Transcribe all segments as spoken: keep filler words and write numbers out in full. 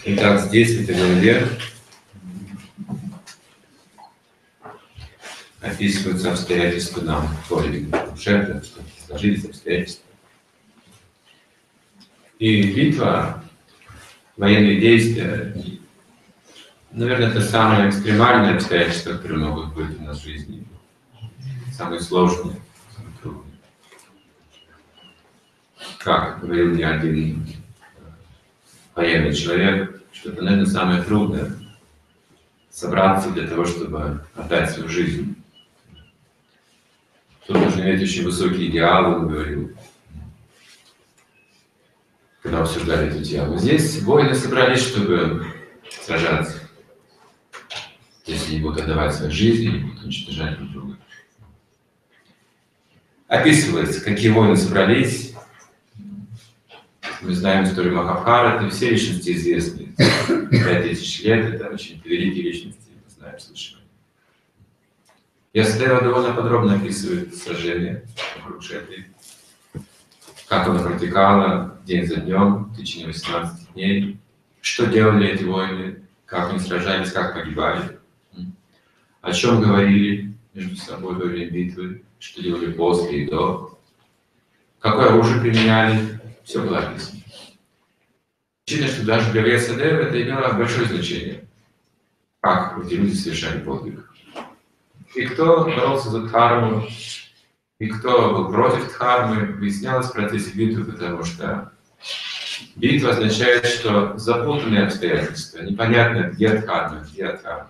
Итак, здесь, в этой главе, описываются обстоятельства нам подвига жертвы, что сложились обстоятельства. И битва, военные действия, наверное, это самые экстремальные обстоятельства, которые могут быть у нас в жизни. Самые сложные, самые трудные. Как говорил мне один военный человек, что это, наверное, самое трудное — собраться для того, чтобы отдать свою жизнь. Тут нужно иметь очень высокие идеалы, он говорил, когда обсуждали эту тему. Здесь воины собрались, чтобы сражаться. Если не будут отдавать свою жизнь, не будут уничтожать друг друга. Описывается, какие воины собрались. Мы знаем историю Махабхараты, все личности известны. Пять тысяч лет — это очень великие личности, мы знаем, слышим. Ясадева довольно подробно описывает сражение Курукшетры, как оно протекало день за днем, в течение восемнадцати дней, что делали эти воины, как они сражались, как погибали, о чем говорили между собой во время битвы, что делали после и до, какое оружие применяли, все было описано. Очевидно, что даже для Вьясадевы это имело большое значение, как эти люди совершали подвиг. И кто боролся за дхарму, и кто был против дхармы, выяснялось в процессе битвы, потому что битва означает, что запутанные обстоятельства, непонятно, где дхарма, где адхарма.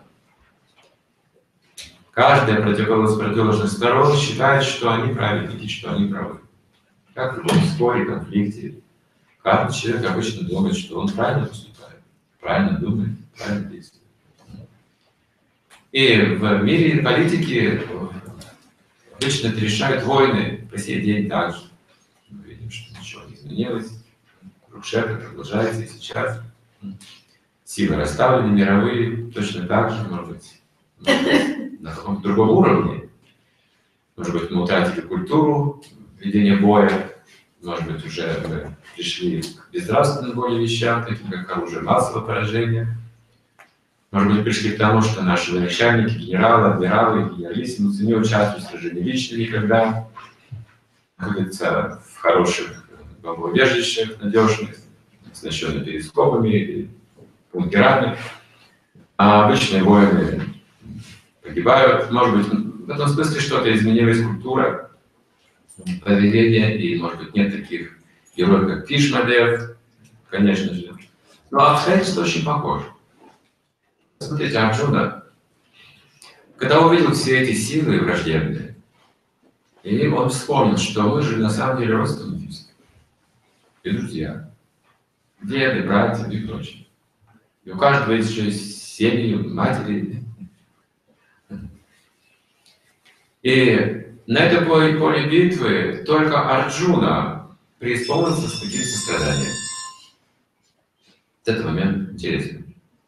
Каждая противоположность противоположных сторон считает, что они праведники, что они правы. Как в любом споре, конфликте, каждый человек обычно думает, что он правильно поступает, правильно думает, правильно действует. И в мире политики обычно это решают войны по сей день также. Мы видим, что ничего не изменилось. Курукшетра продолжается и сейчас. Силы расставлены мировые точно так же, может быть, на каком-то другом уровне. Может быть, мы утратили культуру ведения боя. Может быть, уже мы пришли к безнравственным более вещам, таким как оружие массового поражения. Может быть, пришли к тому, что наши начальники, генералы, адмиралы, генералиссимусы не участвуют в сражении лично никогда, находятся в хороших бомбоубежищах, надежных, оснащенных перископами или бункерами. А обычные воины погибают. Может быть, в этом смысле что-то изменилась культура, поведение, и, может быть, нет таких героев, как Бхишмадев, конечно же. Но обстоятельства очень похожи. Смотрите, Арджуна, когда увидел все эти силы враждебные, и он вспомнил, что мы же на самом деле родственники и друзья, деды, братья и прочее. И у каждого есть еще семьи, матери. И на этом поле битвы только Арджуна преисполнился с таким состраданием. Этот момент интересный.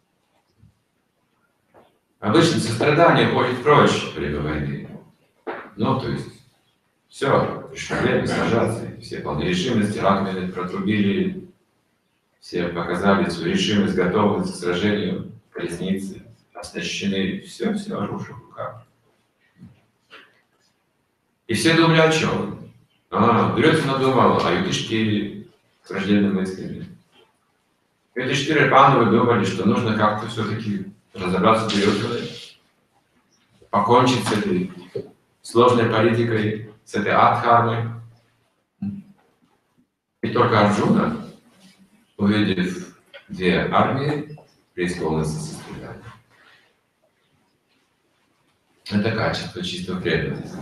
Обычно сострадание ходит прочь во время войны. Ну, то есть, все, пришло время сражаться, все полны решимости, раковины протрубили, все показали свою решимость, готовность к сражению, колесницы оснащены, все, все оружие в руках. И все думали о чем? А, Дурьотана думал о Юдхиштире с враждебными мыслями. Юдхиштира и Пандавы думали, что нужно как-то все-таки разобраться с Дурьотаной, покончить с этой сложной политикой, с этой адхармой. И только Арджуна, увидев две армии, преисполнился сострадания. Это качество чистого преданности.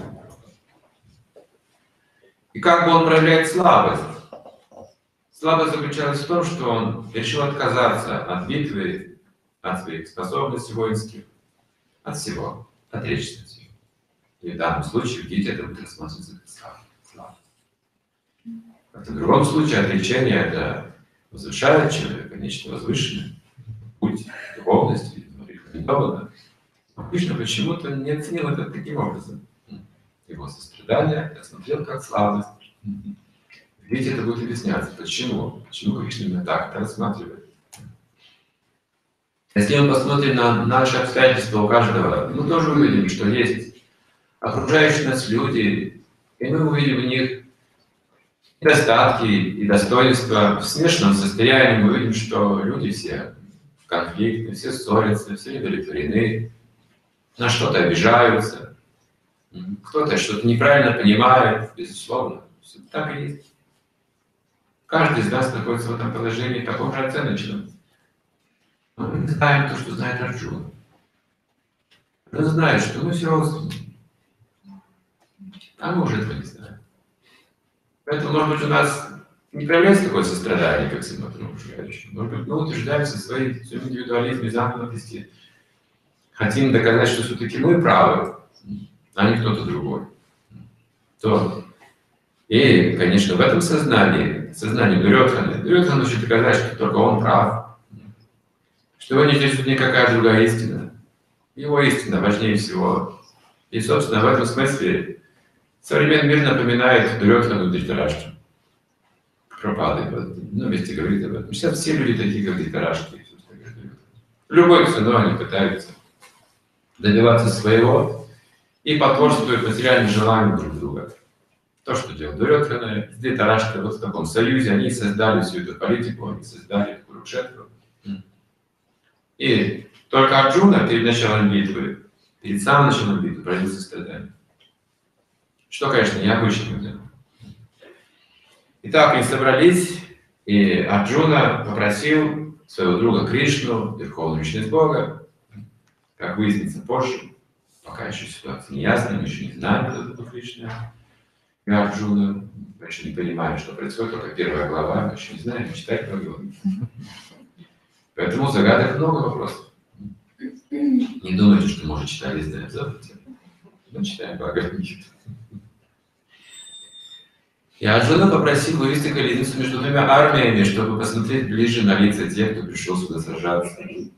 И как бы он проявляет слабость? Слабость заключалась в том, что он решил отказаться от битвы, от своих способностей воинских, от всего, отречься от всего. И в данном случае в Гите это будет рассматриваться как слабость. В другом случае отречение — это возвышает человека, нечто возвышенное, путь духовности, рекомендовано. Обычно почему-то не оценил это таким образом. Его сострадание рассмотрел как слабость. Ведь это будет объясняться. Почему? Почему Кришна именно так это рассматривает? Если мы посмотрим на наши обстоятельства у каждого, мы тоже увидим, что есть окружающие нас люди, и мы увидим в них недостатки и достоинства. В смешанном состоянии мы видим, что люди все в конфликте, все ссорятся, все недовлетворены, на что-то обижаются, кто-то что-то неправильно понимает, безусловно. Так и есть. Каждый из нас находится в этом положении, таком же оценочном. Но мы не знаем то, что знает Арджуна. Он знает, что мы все родственники. А мы уже этого не знаем. Поэтому, может быть, у нас не проявляется такое сострадание, как с окружающим. Может быть, мы утверждаемся в своей индивидуализме, замкнутости. Хотим доказать, что все-таки мы правы, а не кто-то другой. То. И, конечно, в этом сознании, сознании Дурьодханы, Дурьодхана хочет доказать, что только он прав. Что его не интересует никакая другая истина. Его истина важнее всего. И, собственно, в этом смысле современный мир напоминает Дурьодхану Дритараштху. Пропады, ну, вместе говорит об этом. Сейчас все люди такие, как Дритараштхи. Любой ценой они пытаются добиваться своего и потворствуют материальным желаниям друг друга. То, что делал Дурьодхана, Дритараштха, вот в таком союзе, они создали всю эту политику, они создали Курукшетру. И только Арджуна перед началом битвы, перед самым началом битвы, проявил сострадание. Что, конечно, необычно. Да? Итак, они собрались, и Арджуна попросил своего друга Кришну, Верховного Личность Бога, как выяснится позже, пока еще ситуация не ясна, мы еще не знаем, кто такой Кришна и Арджуна, мы еще не понимаем, что происходит, только первая глава, мы еще не знаем, читать Бхагавад. Поэтому загадок много вопросов. Не думайте, что мы уже читали, знаем, забудьте. Мы читаем Бхагавад-гиту. И Арджуна попросил вывести колесницу между двумя армиями, чтобы посмотреть ближе на лица тех, кто пришел сюда сражаться. И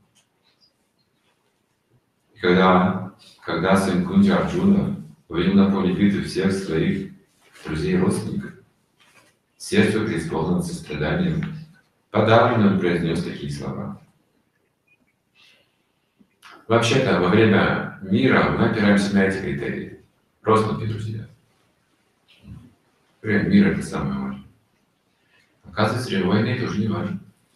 когда, когда сын Кунти Арджуна увидел на поле битвы всех своих друзей и родственников, сердце преисполнилось состраданием, подавленно он произнес такие слова. Вообще-то, во время мира мы опираемся на эти критерии. Родственники, друзья. Время мира — это самое важное. Оказывается, время войны тоже не важно.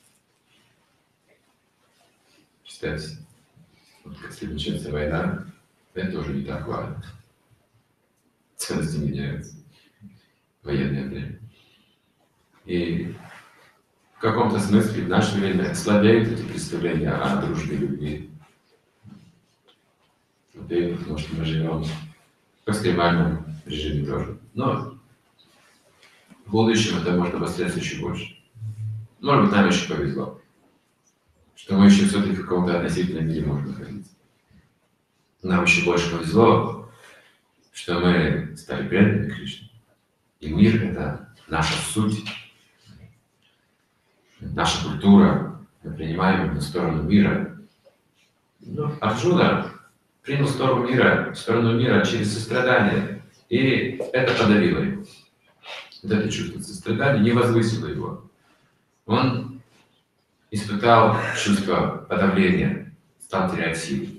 Представьте, вот если начнется война, это тоже не так важно. Ценности меняются. Военное время. И в каком-то смысле в наше время слабеют эти представления о дружбе и любви. Слабеют, потому что мы живем в экстремальном режиме тоже. Но в будущем это может обостряться еще больше. Может быть, нам еще повезло, что мы еще все-таки в каком-то относительном мире можем находиться. Нам еще больше повезло, что мы стали преданными Кришне. И мир — это наша суть, наша культура. Мы принимаем на сторону мира. Но Арджуна принял сторону мира, сторону мира через сострадание, и это подавило его. Вот это чувство сострадания не возвысило его. Он испытал чувство подавления, стал терять силы.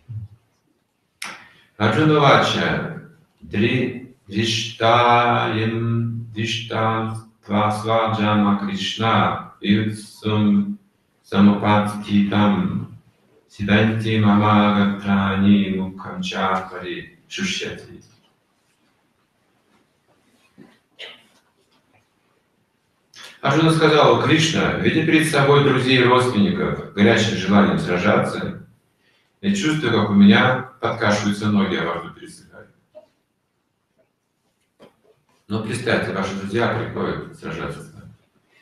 Арджуна Вача Дри Дриштаем Дриштам Твасваджама Кришна Юдсум Самапатхитам Сиданти Мамагатрани Мукамчапари Шушьяти. Арджуна сказал: Кришна, видя перед собой друзей и родственников, горячим желанием сражаться, я чувствую, как у меня подкашиваются ноги, а во рту пересыхают. Но представьте, ваши друзья приходят сражаться с вами.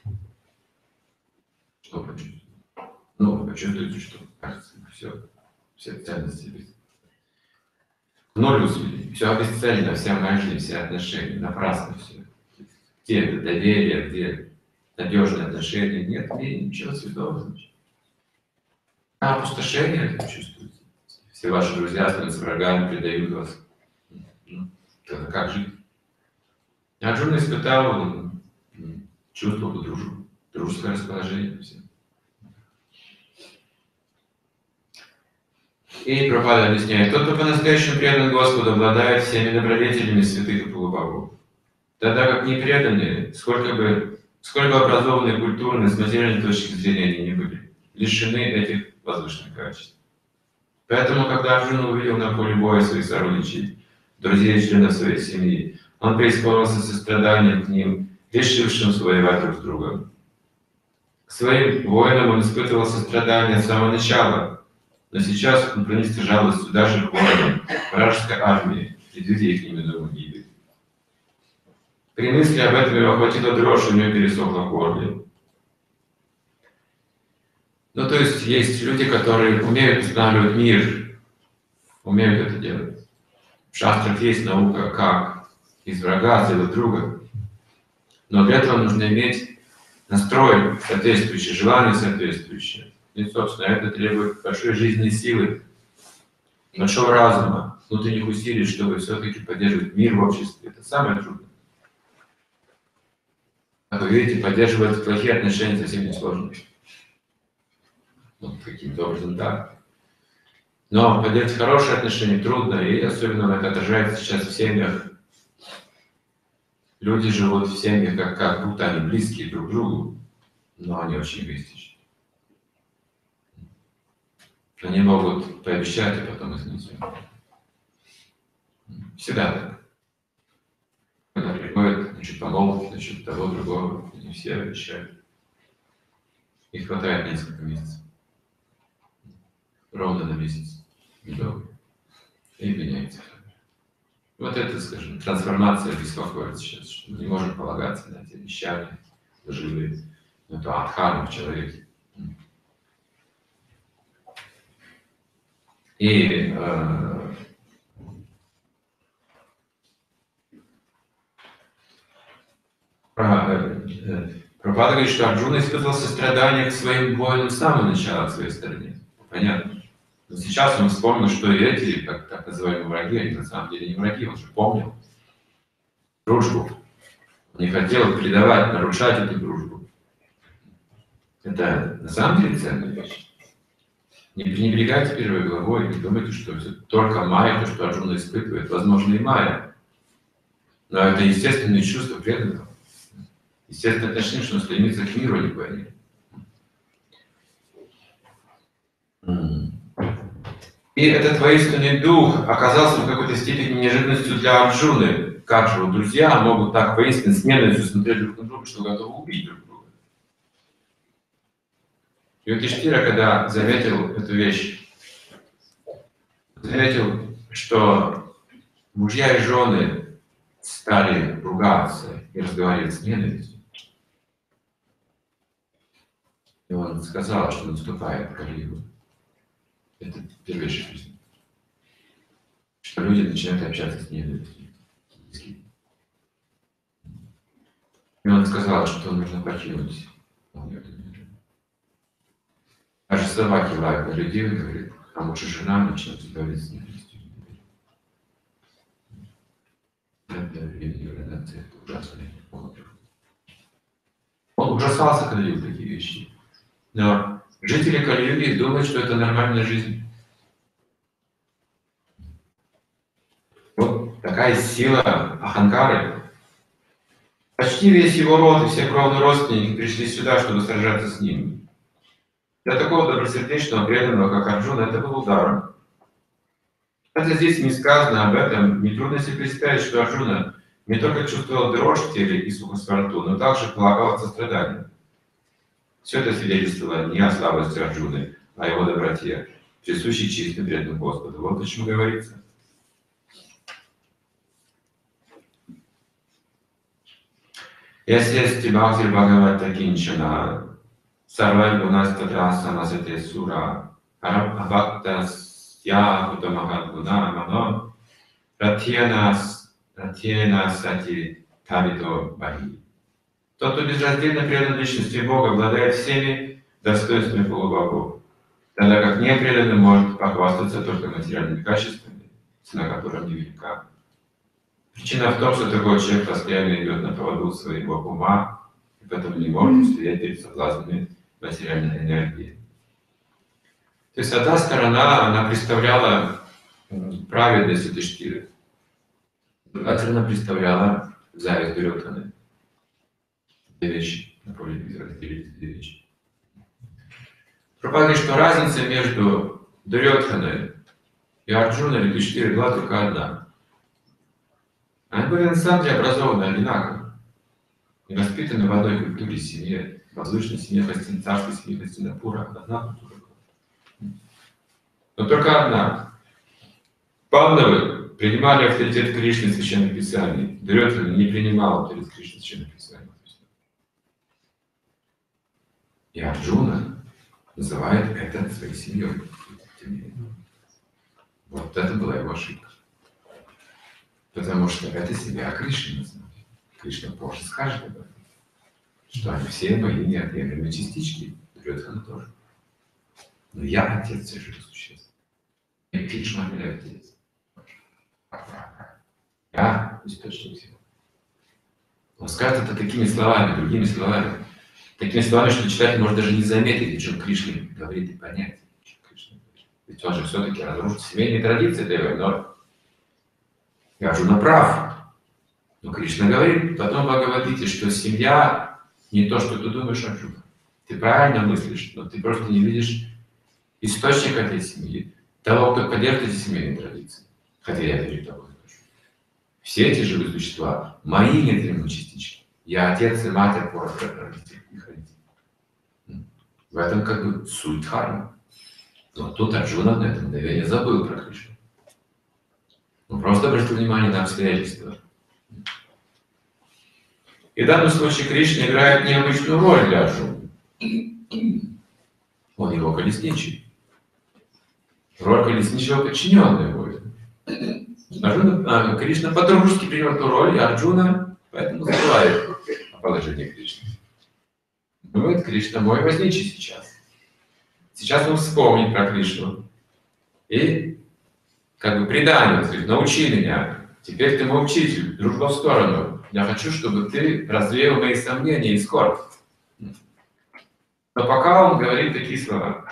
Что вы почувствуете? Ну, вы почувствуете, что, кажется, все, все ценности без. Ноль усилий, все обесцелено, вся магия, все отношения, напрасно все. Где доверие, где надежные отношения, нет, и ничего святого, значит. А опустошение это чувствуете. Все ваши друзья становятся врагами, предают вас. Ну, тогда как жить? Арджуна испытал чувство дружбы, дружеское расположение. Все. И Прабхупада объясняет, тот, кто по-настоящему предан Господу, обладает всеми добродетелями святых и полубогов. Тогда как непреданные, сколько бы, сколько бы образованные, культурные, с материальной точки зрения они не были, лишены этих возвышенных качеств. Поэтому, когда Арджуна увидел на поле боя своих сородичей, друзей и членов своей семьи, он преисполнился состраданием к ним, решившим воевать друг с другом. К своим воинам он испытывал сострадание с самого начала, но сейчас он проникся жалостью даже к воинам вражеской армии, предвидя их неминуемую гибель. При мысли об этом его охватила дрожь, у него пересохло в горле. Ну, то есть, есть люди, которые умеют устанавливать мир, умеют это делать. В шастрах есть наука, как из врага сделать друга. Но для этого нужно иметь настрой соответствующий, желание соответствующее. И, собственно, это требует большой жизненной силы, большого разума, внутренних усилий, чтобы все-таки поддерживать мир в обществе. Это самое трудное. Как вы видите, поддерживать плохие отношения совсем не сложно. Вот каким-то образом так. Но поддерживать хорошие отношения трудно, и особенно это отражается сейчас в семьях. Люди живут в семьях, как, как будто они близкие друг к другу, но они очень эгоистичны. Они могут пообещать, а потом изменить. Всегда так. Когда приходят, значит, помолвки, значит, того, другого, они все обещают. И хватает несколько месяцев. Ровно на месяц. Недолго. И меняется. Вот это, скажем, трансформация беспокоит сейчас, что мы не можем полагаться на эти обещания, живые, на эту адхарму в человеке. И э, Прабхупада говорит, что Арджуна испытывал сострадание к своим воинам с самого начала в своей стороне. Понятно. Но сейчас он вспомнил, что и эти, как так называемые враги, они на самом деле не враги, он же помнил дружбу. Он не хотел предавать, нарушать эту дружбу. Это на самом деле ценная вещь. Не пренебрегайте первой главой, не думайте, что это только майя, то, что Арджуна испытывает, возможно, и майя. Но это естественные чувства преданного. Естественное отношение, что он стремится к миру, а не к войне. И этот воинственный дух оказался в какой-то степени неожиданностью для Арджуны. Как же вот друзья могут так воинственно с ненавистью смотреть друг на друга, что готовы убить друг друга? И Юдхиштхира, когда заметил эту вещь, заметил, что мужья и жены стали ругаться и разговаривать с ненавистью. И он сказал, что наступает Кали-юга. Это первейшая жизнь. Что люди начинают общаться с ненавистью. И он сказал, что нужно покинуть. Даже собаки лают на людей, он говорит, а лучше жена начнет говорить с ненавистью. Это ужасно. Он ужасался, когда видел такие вещи. Но жители Кали-юги думают, что это нормальная жизнь. Вот такая сила Аханкары. Почти весь его род и все кровные родственники пришли сюда, чтобы сражаться с ним. Для такого добросердечного преданного, как Арджуна, это был ударом. Хотя здесь не сказано об этом, нетрудно себе представить, что Арджуна не только чувствовал дрожь в теле и сухость во рту, но также плакал от сострадания. Все это свидетельствовало не о слабости Арджуны, а о его доброте, присущей чистым преданным Господу. Вот почему говорится. Если Бхактир Бхагавата Кинчана, Сарвай Гунастатра Самасате Сура, Абхакта Сья Утамахат Гуна Мано, Ратьена Сати Тавито Бхаги. Тот, кто безраздельно предан личности Бога, обладает всеми достоинствами полубогов, тогда как непреданный может похвастаться только материальными качествами, цена которых невелика. Причина в том, что такой человек постоянно идет на поводу своего ума, и поэтому не может устоять перед соблазнами материальной энергии. То есть одна сторона, она представляла праведность Юдхиштхиры, другая сторона представляла зависть Дурьодханы. Две вещи, напомню, разделились две вещи. Прабхупада говорит, что разница между Дурьодханой и Арджуной Юдхиштхирой была только одна. Они были на самом деле образованы одинаково и воспитаны в одной культуре, семье, воздушной семье, царской семье Хастинапура. Одна культура была. Но только одна. Пандавы принимали авторитет Кришны в Священных Писаниях. Дурьодхана не принимал авторитет Кришны в Священных Писаниях. И Арджуна называет это своей семьей. Вот это была его ошибка. Потому что это себя Кришна называет. Кришна позже скажет об этом, что они все мои неотъемлемые частички. Дурьодхана тоже. Но я отец всех живых существ. И Кришна не отец. Я источник всего. Он скажет это такими словами, другими словами. Такими словами, что читатель может даже не заметить, о чем Кришна говорит, и понять, о чем Кришна говорит. Ведь он же все-таки разрушит семейные традиции Девы, но я Арджуна прав. Но Кришна говорит потом в Бхагавад-гите, что семья не то, что ты думаешь, Арджуна. Ты правильно мыслишь, но ты просто не видишь источник этой семьи, того, кто поддерживает эти семейные традиции. Хотя я верю того. Все эти живые существа, мои неотъемлемые частички. Я отец и мать, опора, родитель, их родитель. В этом как бы суть дхармы. Но тут Арджуна на это мгновение забыл про Кришну. Он просто обратил внимание на обстоятельства. И в данном случае Кришна играет необычную роль для Арджуны. Он его колесничий. Роль колесничего подчиненная будет. Арджуна, а, Кришна по-дружески принял эту роль, и Арджуна поэтому забывает о положении Кришны. Думает, Кришна мой возничий сейчас. Сейчас он вспомнит про Кришну. И как бы предание, он говорит, научи меня. Теперь ты мой учитель, дружба в сторону. Я хочу, чтобы ты развеял мои сомнения и скорбь. Но пока он говорит такие слова.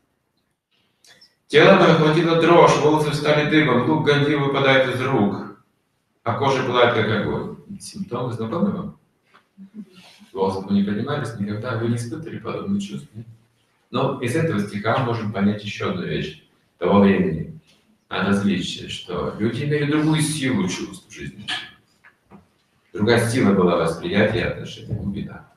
Тело мое охватило дрожь, волосы встали дыбом, лук ганди выпадает из рук, а кожа пылает как огонь. Симптомы знакомы вам? Волосы не поднимались никогда, вы не испытывали подобные чувства. Но из этого стиха можем понять еще одну вещь того времени, различие, что люди имели другую силу чувств в жизни. Другая сила была восприятия и отношения, глубина.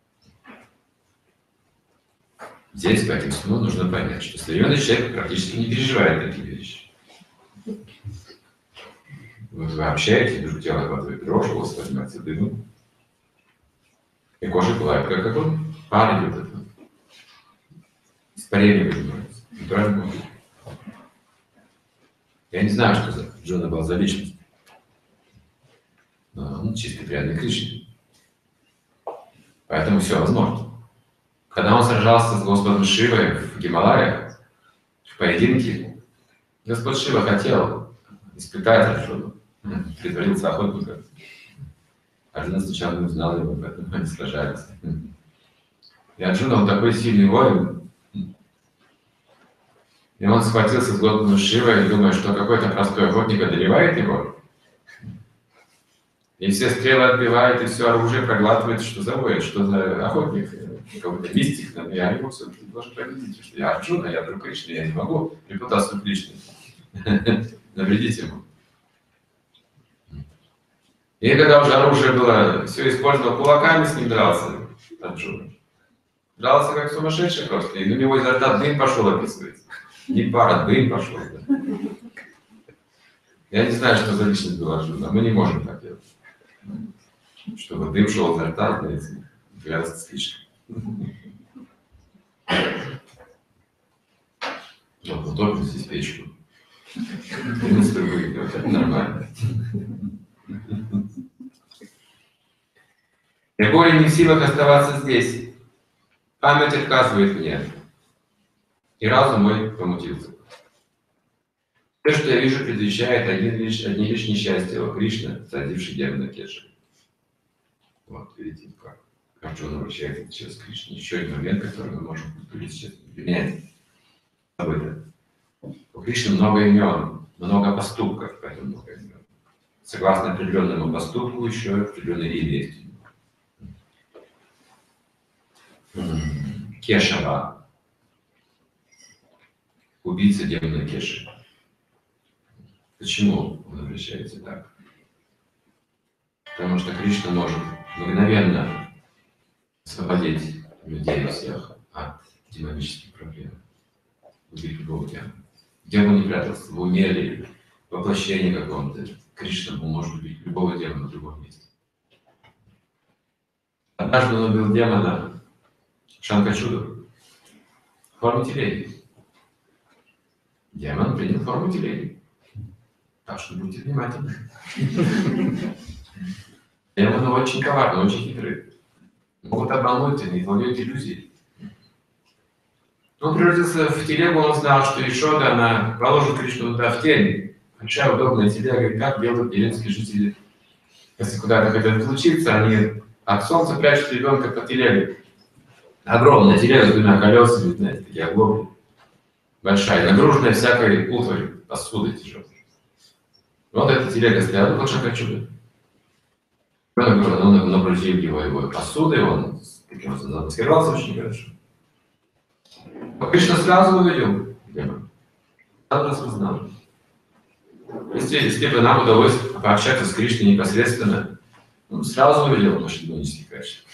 Здесь, по этим словам, нужно понять, что современный человек практически не переживает такие вещи. Вы общаетесь, вдруг тело охватывает дрожь, волосы поднимаются дымом, и кожа пылает, как огонь, пар идет это. Испарение поднимается. Натурально может. Я не знаю, что за Джона был за личность. Но он чистый преданный Кришне. Поэтому все возможно. Когда он сражался с Господом Шивой в Гималаях, в поединке, Господь Шива хотел испытать Арджуну, притворился охотником. Арджуна сначала не узнал его, поэтому они сражались. И Арджуна, он такой сильный воин, и он схватился с Господом Шивой и думает, что какой-то простой охотник одолевает его. И все стрелы отбивает, и все оружие проглатывает, что за воин, что за охотник. Какой-то мистик, но я его все-таки должен победить, что я Арджуна, я друг Кришны, я не могу репутацию Кришны навредить ему. И когда уже оружие было, все использовал, кулаками с ним дрался Арджуна. Дрался как сумасшедший просто, и у него изо рта дым пошел, описывается. Не пара, дым пошел. Да. Я не знаю, что за личность была Арджуна, мы не можем так делать. Чтобы дым шел изо рта, знаете, грязно слишком. Вот, утопим здесь печку. Это нормально. Я более не в силах оставаться здесь. Память отказывает мне. И разум мой помутился. Все, что я вижу, предвещает один лишь, одни лишь несчастья о Кришна, садивший демона Кеджи. Вот, видите, как Арджуна обращается через Кришну. Еще один момент, который мы можем сейчас применять. У Кришны много имен, много поступков, поэтому много имен. Согласно определенному поступку еще определенное имя есть. Кешава. Убийца демона Кеши. Почему он обращается так? Потому что Кришна может мгновенно освободить людей всех от демонических проблем. Убить любого демона. Где бы он ни прятался, в уме или в воплощении каком-то, Кришна может убить любого демона в любом месте. Однажды он убил демона Шанкачуду в форме телеги. Демон принял форму телеги. Так что будьте внимательны. Демоны очень коварны, очень хитрые. Могут обмануть, они владеют иллюзией. Он превратился в телегу, он знал, что Ишода, она положит Кришну туда в тень. Большая удобная телега, и как делают деревенские жители. Если куда-то хотят отлучиться, они от солнца прячут ребенка под телегой. Огромная телега с двумя колесами, знаете, такие оглобли. Большая, нагруженная всякой утварью, посудой тяжелой. Вот эта телега стояла, вот Шанкачуда. Он нагрузил его, его посудой, он таким образом замаскировался очень хорошо. Кришна сразу увидел демона. Сразу распознал. Если, если бы нам удалось пообщаться с Кришной непосредственно, он сразу увидел наши демонические качества.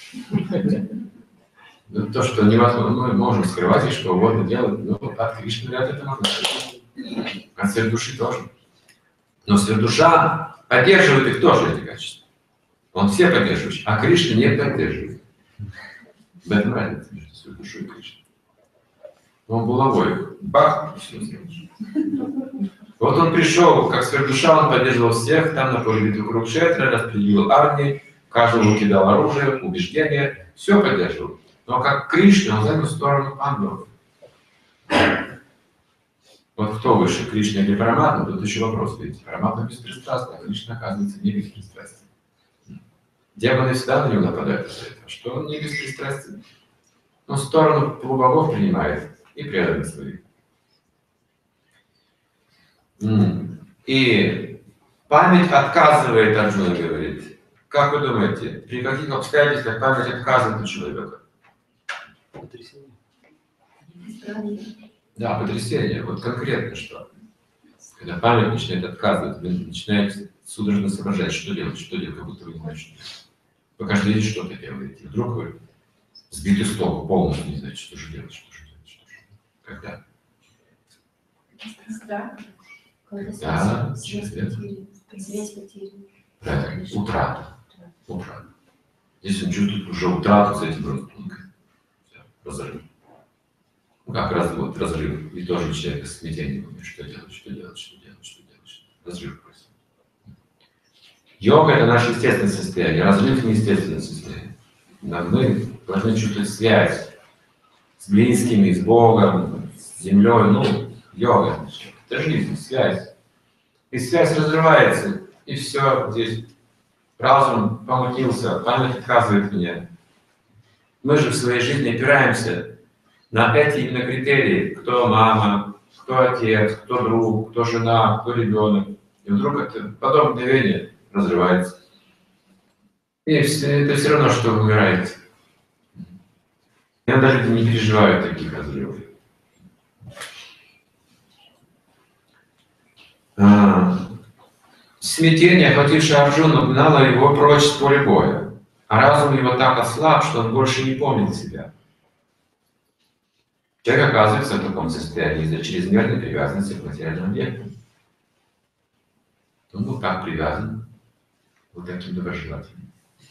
То, что невозможно, мы можем скрывать и что угодно делать, но от Кришны вряд ли это можно скрыть. От сверхдуши тоже. Но сверхдуша поддерживает их тоже, эти качества. Он все поддерживает, а Кришна не поддерживает. В этом разница между сверхдушой и Кришной. Он булавой. Бах, и все сделаешь. Вот он пришел, как сверхдуша, он поддерживал всех, там на поле битвы Курукшетра, распределил армии, каждому кидал оружие, убеждения, все поддерживал. Но как Кришна, он занял сторону пандавов. Вот кто выше, Кришна или Параматма, тут еще вопрос, ведь Параматма беспристрастна, а Кришна, оказывается, не беспристрастен. Демоны всегда на него нападают из-за этого, что он не беспристрастен. Он сторону полубогов принимает и преданных своих. И память отказывает, Арджуна говорит. Как вы думаете, при каких обстоятельствах память отказывает у человека? Потрясение. Да, потрясение. Вот конкретно что? Когда память начинает отказывать, вы начинаете судорожно соображать, что делать, что делать, как будто вы не знаете, что делать. Вы каждый день что-то делаете. Вдруг вы сбиты с толку, полностью не знаете, что же делать, что же делать, что же делать. Когда? Да. Да, через это. Правильно. Утрата. Утрата. Здесь он чувствует уже утрату с этим родственником. Разрыв. Ну как раз вот разрыв. И тоже человек с смятением. Что делать, что делать, что делать, что делать. Что делать. Разрыв происходит. Йога — это наше естественное состояние. Разрыв — неестественное состояние. Мы должны чувствовать связь с близкими, с Богом, с землей. Ну, йога. Это жизнь, связь. И связь разрывается, и все здесь. Разум помутился, память отказывает меня. Мы же в своей жизни опираемся на эти именно критерии. Кто мама, кто отец, кто друг, кто жена, кто ребенок. И вдруг это потом мгновение разрывается. И это все равно, что вы умираете. Я даже не переживаю таких разрывов. А, смятение, охватившее Арджуну, гнало его прочь с поля боя, а разум его так ослаб, что он больше не помнил себя. Человек оказывается в таком состоянии из-за чрезмерной привязанности к материальным объектам. Он был так привязан, вот таким доброжелательным.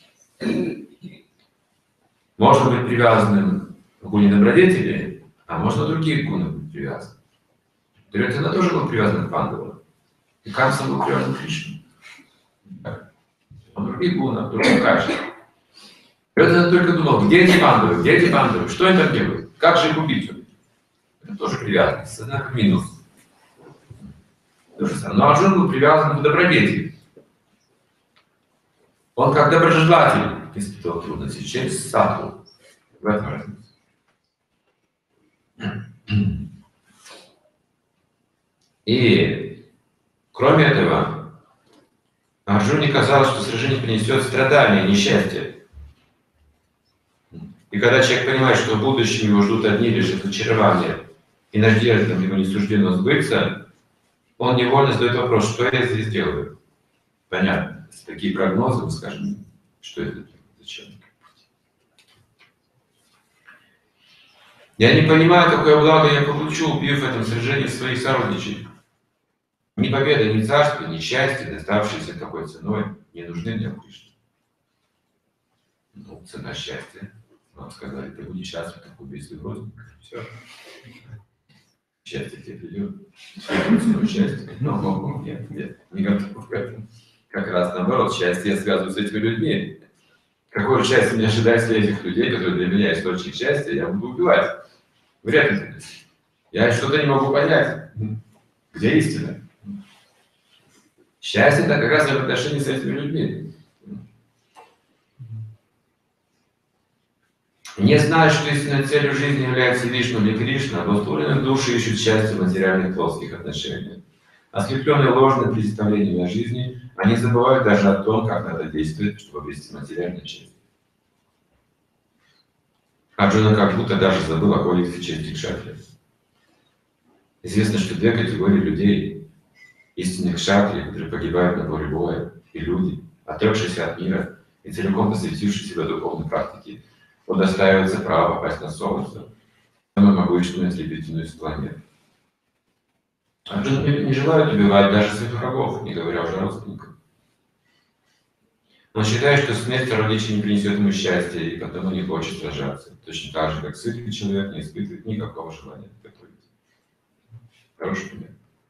Можно быть привязанным к гуне добродетели, а можно другие гуны быть привязаны. Дурьотана тоже был привязан к Пандавам. И Камса был привязан к Кришне. Он других гунов, других качеств. Дурьотана только думал, где эти Пандавы, где эти Пандавы, что они там делают, как же их убить? Это тоже привязанность, однако минус. То же самое. Но Арджуна был привязан к добродетели. Он как доброжелатель испытывал трудности через садху. В этом разница. И кроме этого, Арджуне казалось, что сражение принесет страдания, несчастье. И когда человек понимает, что в будущем его ждут одни лишь разочарования, и надеждам ему не суждено сбыться, он невольно задает вопрос, что я здесь делаю? Понятно, если такие прогнозы, мы скажем, что это, зачем? Я не понимаю, какое благо я получу, убив в этом сражении своих сородичей. Ни победа, ни царство, ни счастье, доставшиеся такой ценой, не нужны мне в Кришне. Ну, цена счастья. Вам сказали, ты будешь счастлив, как убийство родственника. Все. Счастье тебе придет. Цену счастья. Но нет, нет, не готов к этому. Как раз наоборот, счастье я связываю с этими людьми. Какое счастье меня ожидает среди этих людей, которые для меня источник счастья, я буду убивать. Вряд ли. Я что-то не могу понять. Где истина? Счастье это как раз в отношении с этими людьми. Не зная, что истинной целью жизни является Вишну или Кришна, обусловленные души ищут счастье в материальных плоских отношениях. Ослепленные ложным представлением о жизни, они забывают даже о том, как надо действовать, чтобы обрести материальное счастье. Арджуна как будто даже забыл о кодексе чести кшатрия. Известно, что две категории людей: истинных кшатрий, которые погибают на поле боя, и люди, отрекшиеся от мира и целиком посвятившие себя духовной практике, удостаиваются права попасть на солнце, самую могущественную ослепительную из планет. Арджуна не желает убивать даже своих врагов, не говоря уже о родственниках. Он считает, что смерть родителей не принесет ему счастья, и потому не хочет сражаться. Точно так же, как сытый человек не испытывает никакого желания готовить. Хороший пример.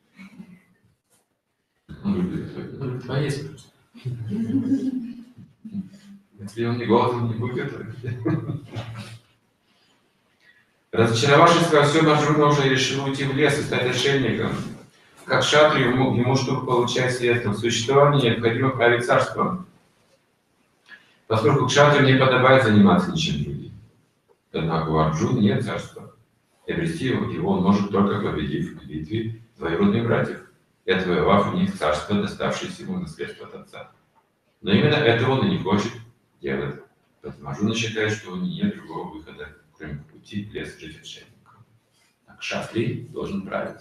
Он любит готовить. Он любит поесть просто. Если он не голоден, не будет готовить. Разочаровавшись во всем, Арджуна уже решил уйти в лес и стать отшельником. Как шатрию, ему, ему чтобы получать средства к существованию, необходимо править царством. Поскольку к шатрию не подобает заниматься ничем другим. Однако у Арджуны нет царства. И обрести его, его он может только победив в битве двоюродных братьев и отвоевав у них царство, доставшееся ему наследство от отца. Но именно этого он и не хочет делать. Поэтому Арджуна считает, что у него нет другого выхода, кроме пути в лес жить отшельником. А кшатрий должен править.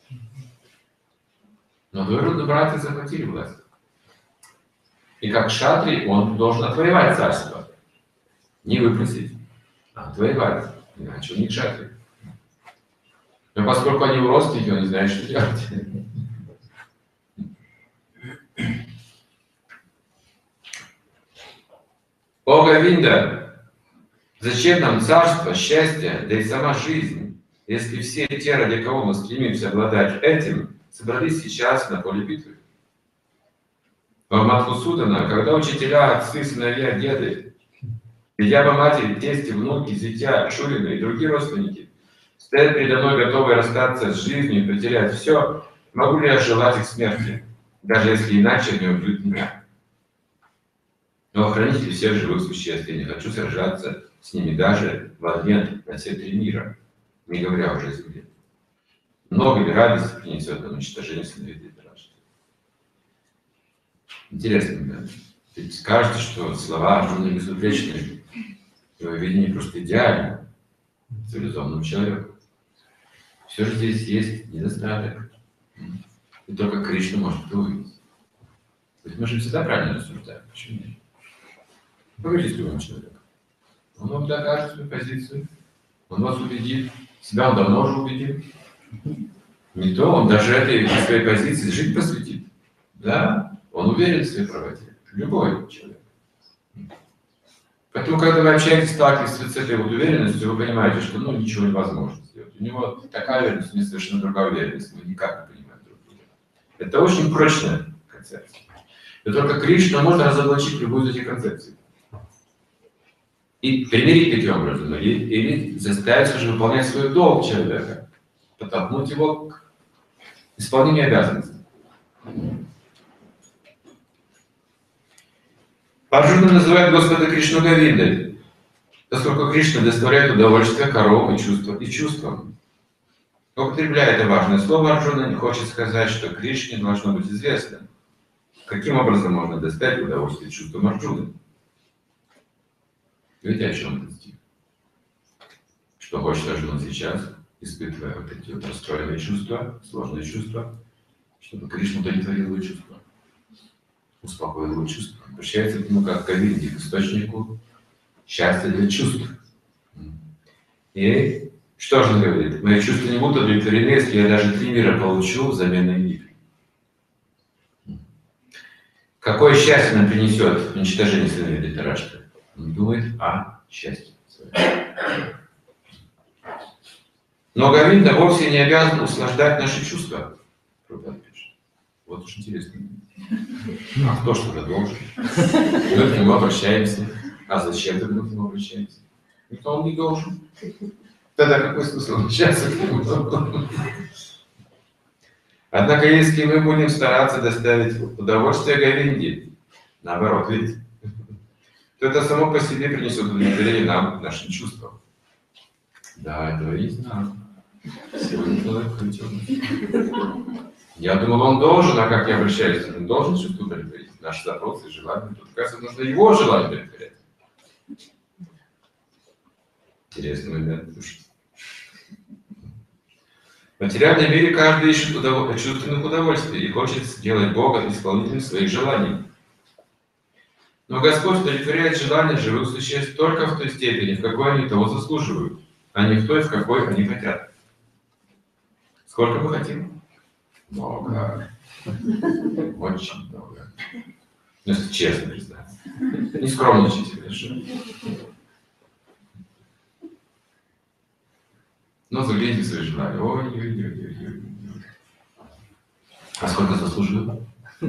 Но двоюродные братья захватили власть. И как кшатрий он должен отвоевать царство. Не выпросить, а отвоевать. Иначе он не кшатрий. Но поскольку они в родственники, он не знает, что делать. О Говинда, зачем нам царство, счастье, да и сама жизнь, если все те, ради кого мы стремимся обладать этим, собрались сейчас на поле битвы? В Мадхусудана, когда учителя, отцы, сыновья, деды, дядя, матери, тести, внуки, зятя, шурины и другие родственники стоят передо мной, готовые расстаться с жизнью и потерять все, могу ли я желать их смерти, даже если иначе они убьют меня? Но охранитель всех живых существ, я не хочу сражаться с ними даже в обмен на все три мира, не говоря уже о земле. Много ли радости принесет нам уничтожение сыновей Дхартараштхи? Интересно, да? Ведь кажется, что слова Арджуны безупречны, его видение просто идеально цивилизованному человеку. Все же здесь есть недостаток. И только Кришна может это увидеть. Ведь мы же всегда правильно рассуждаем. Почему нет? Поговорите с любым человеком. Он вам докажет свою позицию. Он вас убедит. Себя он давно уже убедил. Не то, он даже этой своей позиции жить посвятит. Да, он уверен в своей правоте. Любой человек. Поэтому, когда вы общаетесь, сталкиваетесь с этой вот уверенностью, вы понимаете, что ну, ничего невозможно сделать. У него такая уверенность, у него совершенно другая уверенность. Мы никак не понимаем друг друга. Это очень прочная концепция. И только Кришна может разоблачить любую из этих концепций. И примирить таким образом, или, или заставить уже выполнять свой долг человека, подтолкнуть его к исполнению обязанностей. Арджуна называет Господа Кришну Говиндой, поскольку Кришна доставляет удовольствие коровам и чувствам. И чувствам. Употребляя это важное слово, Арджуна хочет сказать, что Кришне должно быть известно, каким образом можно достать удовольствие чувством Арджуны. Видите, о чем этот стих? Что хочет Арджуна сейчас, испытывая вот эти вот расстроенные чувства, сложные чувства, чтобы Кришна удовлетворил его чувства, успокоил его чувства, обращается к нему как к Говинде, к источнику счастья для чувств. И что же он говорит? Мои чувства не будут удовлетворены, если я даже три мира получу взамен на них. Какое счастье нам принесет уничтожение своей Дитараштры? Он думает о счастье. Но Говинда вовсе не обязан услаждать наши чувства. Вот уж интересно. А кто что-то должен? Мы к нему обращаемся. А зачем мы к нему обращаемся? Никто он не должен. Тогда какой смысл обращаться к нему? Однако, если мы будем стараться доставить удовольствие Говинде, наоборот, видите, то это само по себе принесет удовлетворение нам, нашим чувствам. Да, этого я не знаю. Сегодня человек хотел. Я думал, он должен, а как я обращаюсь? Он должен чувство удовлетворить. Наши запросы, желания. Тут, кажется, нужно его желание удовлетворять. Интересный момент. В материальном мире каждый ищет удов... чувственных удовольствий и хочет сделать Бога исполнителем своих желаний. Но Господь удовлетворяет желания живых существ только в той степени, в какой они того заслуживают, а не в той, в какой они хотят. Сколько мы хотим? Много. Очень много. Ну, если честно признаться. Не скромничайте, хорошо. Но загляните в свои желания. Ой-ой-ой-ой-ой. А сколько заслужил?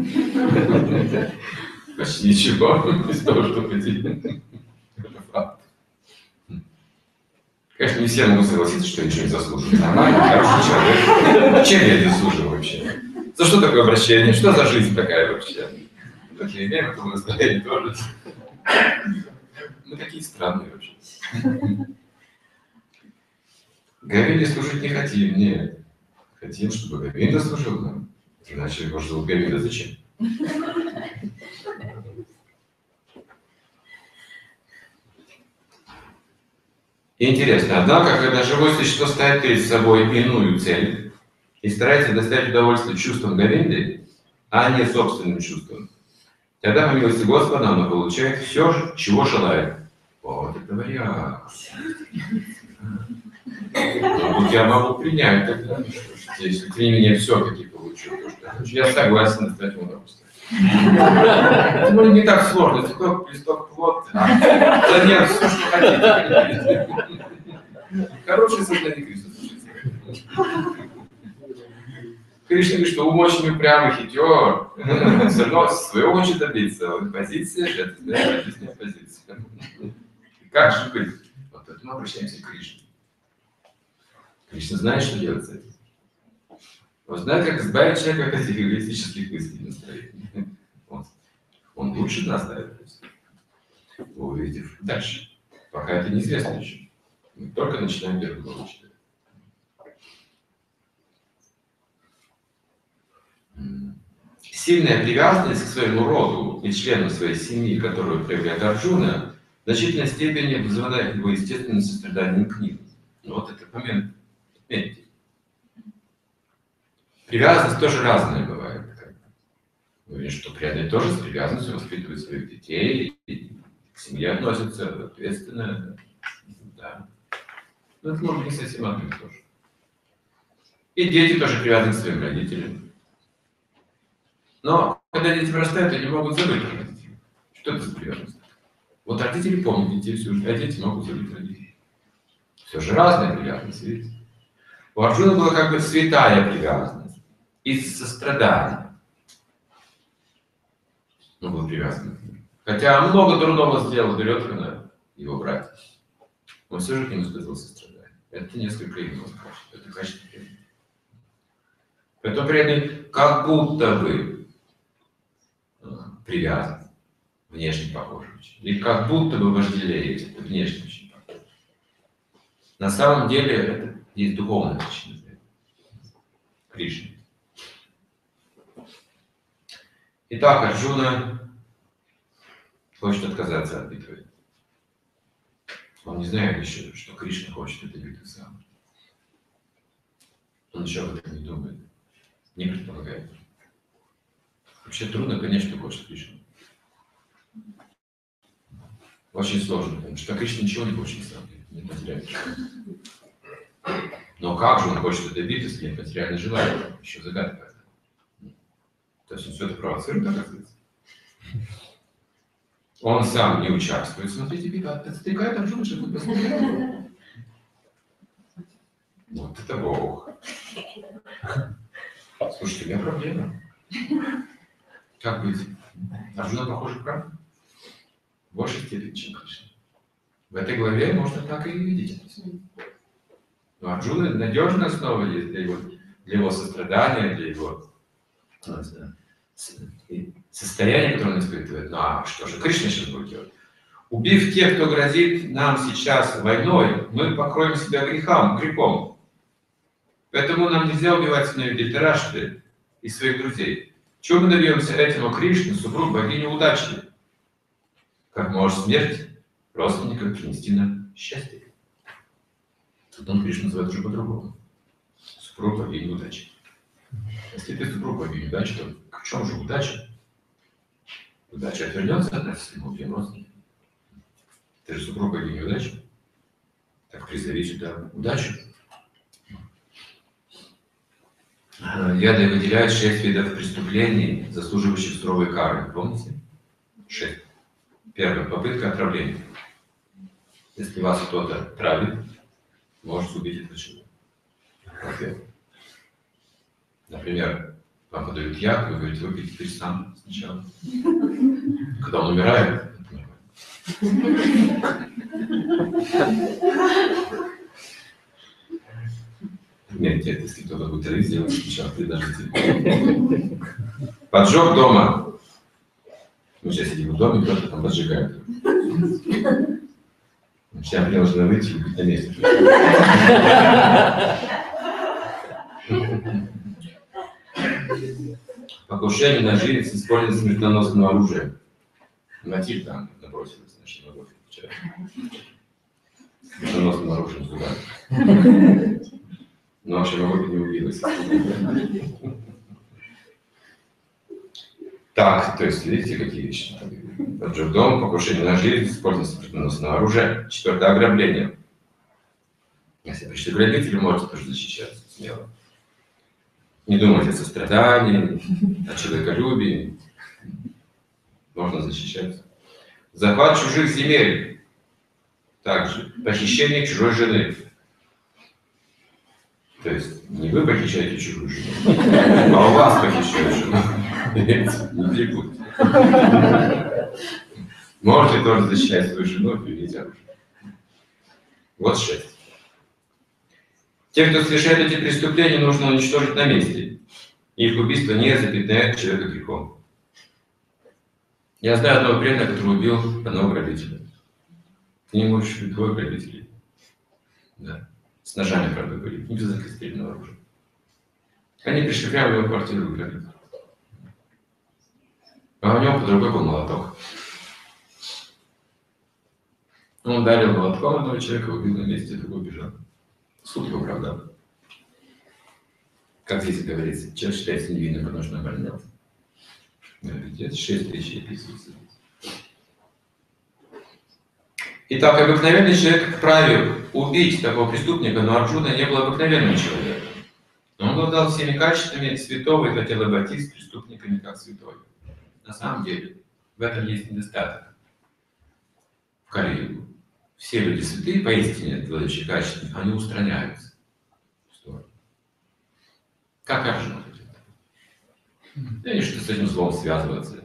Почти ничего, из того, что хотели. Это факт. Конечно, не все могут согласиться, что я ничего не заслуживаю. Нормально, хороший человек. Чем я не заслуживаю вообще? За что такое обращение? Что за жизнь такая вообще? Мы не имеем этого настроения тоже. Мы такие странные вообще. Говинде служить не хотим, нет. Хотим, чтобы Говинда служил нам. Иначе, может, вот Говинда зачем? Интересно, однако, когда живое существо ставит перед собой иную цель и старается доставить удовольствие чувствам Говинды, а не собственным чувствам, тогда, по милости Господа, оно получает все, чего желает. Вот это вариант. Ну, вот я могу принять тогда, что если ты меня все-таки получу, то что я согласен достать удовольствие. Ну, не так сложно. Листок, листок, плод. Да нет, все, что хотите. Хороший создание Кришны. Кришна говорит, что ум очень упрямый, хитер. Все равно своего хочет добиться. Позиция же, это жизненная позиция. Как же быть? Вот поэтому обращаемся к Кришне. Кришна знает, что делать с этим. Он знает, как избавить человека от этих эгоистических мыслей и настроений. Он, он лучше нас знает. Вы увидите дальше. Пока это неизвестно еще. Мы только начинаем первую главу читать. Сильная привязанность к своему роду и членам своей семьи, которую проявляет Арджуна, в значительной степени вызывает его естественным состраданием к ним. Вот этот момент. Видите? Привязанность тоже разная бывает. Говорит, что преданные тоже с привязанностью воспитывают своих детей, и к семье относятся ответственно. Да. Но это может быть не совсем одно и то же. И дети тоже привязаны к своим родителям. Но когда дети вырастают, они могут забыть о родителях. Что это за привязанность? Вот родители помнят детей всю жизнь, а дети могут забыть родителей. Все же разная привязанность, видите? У Арджуны была как бы святая привязанность из сострадания. Он был привязан к ним. Хотя много дурного сделал Дурьодхана, его братья. Он все же к ним испытывал сострадание. Это несколько иного качества. Это качество преданности. Поэтому преданный как будто бы привязан, внешне похож. И как будто бы вожделеет, внешне очень похож. На самом деле это есть духовная причина. Кришне. Итак, Арджуна хочет отказаться от битвы. Он не знает еще, что Кришна хочет этой битвы сам. Он еще об этом не думает, не предполагает. Вообще трудно понять, что хочет Кришна. Очень сложно, потому что Кришна ничего не хочет сам, нет материального желания. Но как же он хочет этой битвы, если нет материального желания? Еще загадка. То есть он все это провоцирует, оказывается. Он сам не участвует. Смотрите, битва отстегает Арджуна, чтобы посмотреть. Вот это Бог. Слушайте, у меня проблема. Как быть? Арджуна похож, правда? В большей степени, чем Кришна. В этой главе можно так и видеть. Но Арджуна надежная основа есть для его, для его сострадания, для его состояния, которое он испытывает. Ну а что же Кришна сейчас будет делать? Убив тех, кто грозит нам сейчас войной, мы покроем себя грехом, грехом. Поэтому нам нельзя убивать свою Dhritarashtra и своих друзей. Чего мы добьемся этим? О Кришне, супруг богини удачи. Как может смерть родственникам принести нам счастье? Тут он Кришну называет уже по-другому. Супруг богини удачи. Если ты супруг богини удачи, то в чем же удача? Удача отвернется от нас, если мы убьем родственников. Ты же супруг богини удачи. Так призови сюда удачу. Яды выделяют шесть видов преступлений, заслуживающих суровой кары. Помните? Шесть. Первое. Попытка отравления. Если вас кто-то травит, можете убить этого человека. Ответ. Например, вам подают яд, вы говорите, выпейте теперь сам сначала. Когда он умирает, это нормально. Нет, нет, если кто-то будет травить, сделайте сначала, ты даже тебе. Поджог дома. Мы сейчас сидим в доме, кто-то там поджигает. Все мне должны выйти и быть на месте. Покушение на жизнь с использованием смертоносного оружия. Матиль там набросилась на нашей любовь вчера. Смертоносным оружием сюда. Но вообще Любовь не убилась. Так, то есть, видите, какие вещи. Поджог дом, покушение на жизнь, использование смертоносного оружия. Четвертое, ограбление. Если пришли грабители, можете тоже защищаться смело. Не думайте о сострадании, о человеколюбии. Можно защищаться. Захват чужих земель. Также похищение чужой жены. То есть не вы похищаете чужую жену, а у вас похищают жену. Не перепутайте. Можете тоже защищать свою жену и применить оружие. Вот шесть. Те, кто совершает эти преступления, нужно уничтожить на месте. Их убийство не запятнает человека грехом. Я знаю одного преданного, который убил одного грабителя. К нему еще двое грабителей. Да. С ножами, правда, были. Не без огнестрельного оружия. Они пришли прямо в его квартиру и грабили. А у него под рукой был молоток. Он ударил молотком одного человека, убил на месте, другой убежал. Суд его оправдал. Как здесь говорится, человек считается невинным, потому что обольнялся. Это шесть вещей описывается. Итак, обыкновенный человек вправе убить такого преступника, но Арджуна не был обыкновенным человеком. Он обладал всеми качествами святого и хотел обойтись с преступниками как святой. На самом деле, в этом есть недостаток. В Кали-югу все люди святые, поистине обладающие качествами, они устраняются в сторону. Как Арджуна хотел. Да и что с этим злом связываться.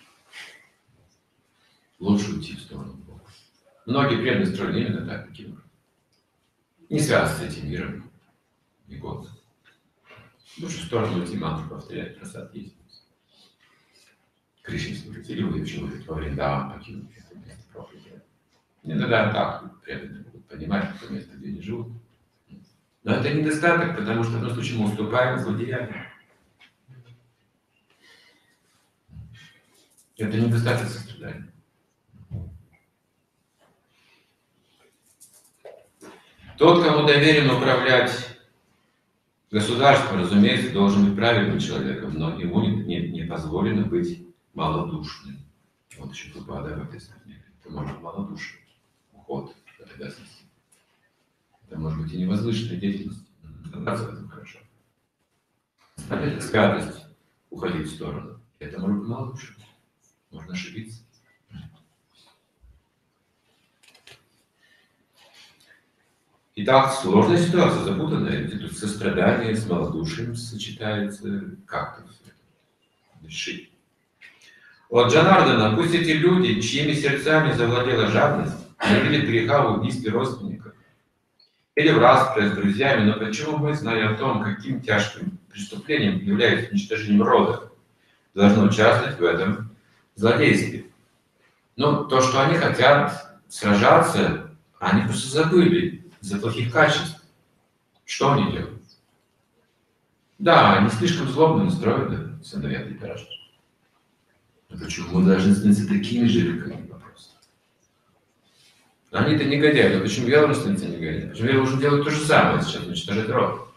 Лучше уйти в сторону Бога. Многие преданные строили именно так, таким образом. Не связываться с этим миром. И год. Лучше в сторону уйти, мантру повторять, просад есть. Кришне служить. Или вы еще будете во Вриндаван покинуть это место проклятия. Не тогда так преданные будут понимать, какое место, где они живут. Но это недостаток, потому что в одном случае мы уступаем злодеяниям. Это недостаток сострадания. Тот, кому доверено управлять государством, разумеется, должен быть правильным человеком, но ему не, не, не позволено быть малодушным. Вот еще Прабхупада в этой стране. Это может быть малодушие, уход от обязанностей. Это может быть и невозвышенная деятельность. Разобраться в этом хорошо. А это святость, уходить в сторону. Это может быть малодушие. Можно ошибиться. Итак, сложная ситуация, запутанная. Где тут сострадание с малодушием сочетается. Как-то все это решить. Вот Джанардана, пусть эти люди, чьими сердцами завладела жадность, не видят греха в убийстве родственников или в распре с друзьями, но почему мы, зная о том, каким тяжким преступлением является уничтожение рода, должны участвовать в этом злодействе? Ну, то, что они хотят сражаться, они просто забыли из-за плохих качеств. Что они делают? Да, они слишком злобно настроены, сыновья Dhritarashtra. Но почему мы должны становиться такими же, как они? Вопрос. Они-то негодяи, но почему я должен становиться негодяем? Почему я должен делать то же самое сейчас, уничтожать род?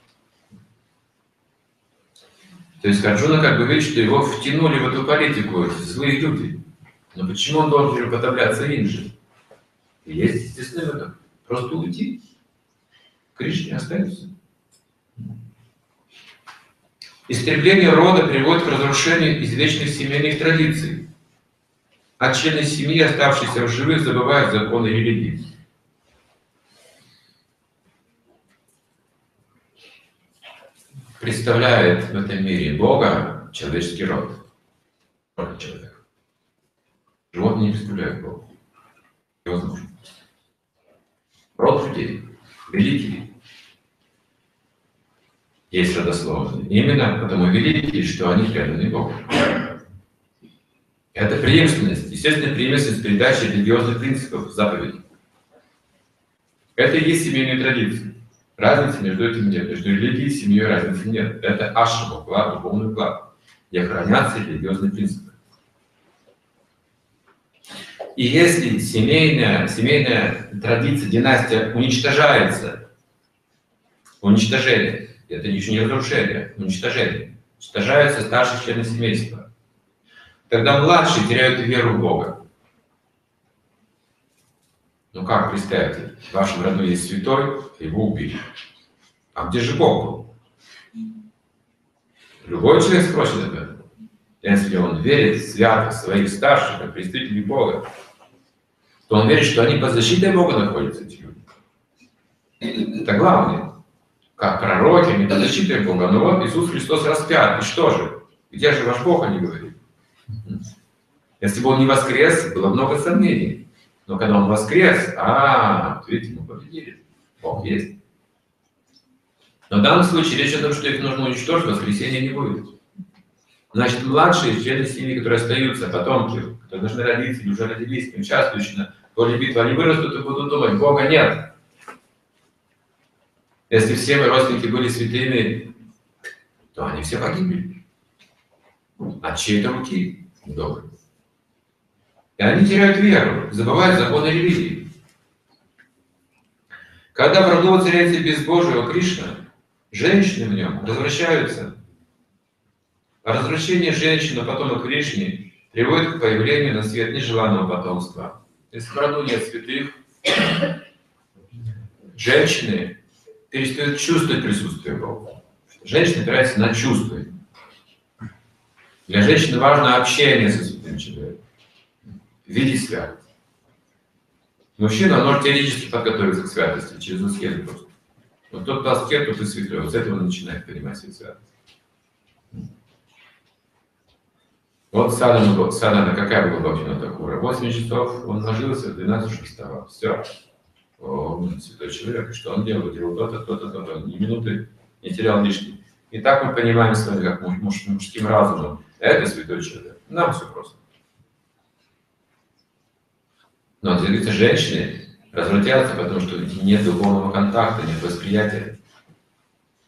То есть Арджуна как бы видит, что его втянули в эту политику эти злые люди. Но почему он должен уподобляться им же? И есть естественный выход. Просто уйти. Кришне останется. Истребление рода приводит к разрушению извечных семейных традиций. А члены семьи, оставшиеся в живых, забывают законы религии. Представляет в этом мире Бога человеческий род. Только человек. Животные не представляют Бога. Невозможно. Род людей. Великий. Есть родословные. Именно потому великие, что они преданы Богу. Это преемственность, естественная преемственность передачи религиозных принципов, заповедей. Это и есть семейные традиции. Разницы между этим нет. Между религией и семьей разницы нет. Это ашрама, уклад, духовный уклад, где хранятся религиозные принципы. И если семейная, семейная традиция, династия уничтожается, уничтожение, это еще не разрушение, уничтожение, уничтожаются старшие члены семейства, тогда младшие теряют веру в Бога. Ну как, представьте, в вашем роду есть святой, его убили. А где же Бог был? Любой человек спросит об этом. Если он верит в святых своих старших, как представителей Бога, то он верит, что они под защитой Бога находятся, эти люди. Это главное. Как пророки, они под защитой Бога. Но вот Иисус Христос распят. И что же? Где же ваш Бог, они говорят? Если бы он не воскрес, было много сомнений. Но когда он воскрес, а, видите, мы победили. Бог есть. Но в данном случае речь о том, что их нужно уничтожить, воскресения не будет. Значит, младшие члены семьи, которые остаются, потомки, которые должны родиться или уже родились, не участвующие на поле битвы, они вырастут и будут думать, Бога нет. Если все мои родственники были святыми, то они все погибли. От чьей-то руки доброй. И они теряют веру, забывают законы религии. Когда в роду воцаряется безбожие Кришна, женщины в нем развращаются. А развращение женщин, а потом и Кришне, приводит к появлению на свет нежеланного потомства. Если в роду нет святых, женщины перестают чувствовать присутствие Бога. Женщина опирается на чувства. Для женщины важно общение со святым человеком. Видеть святость. Мужчина, он может теоретически подготовиться к святости через аскезу просто. Вот тот, кто аскет, тот и святой. Вот с этого он начинает понимать свою святость. Вот Садана, Садана какая была Бхактивинода Тхакура? восемь часов он ложился, в двенадцать уже вставал. Все. Он святой человек. И что он делал? Делал то-то, то-то, то-то. Ни минуты не терял лишней. И так мы понимаем с вами, как муж, мужским разумом. Это святой человек. Нам все просто. Но действительно женщины развратятся, потому что нет духовного контакта, нет восприятия.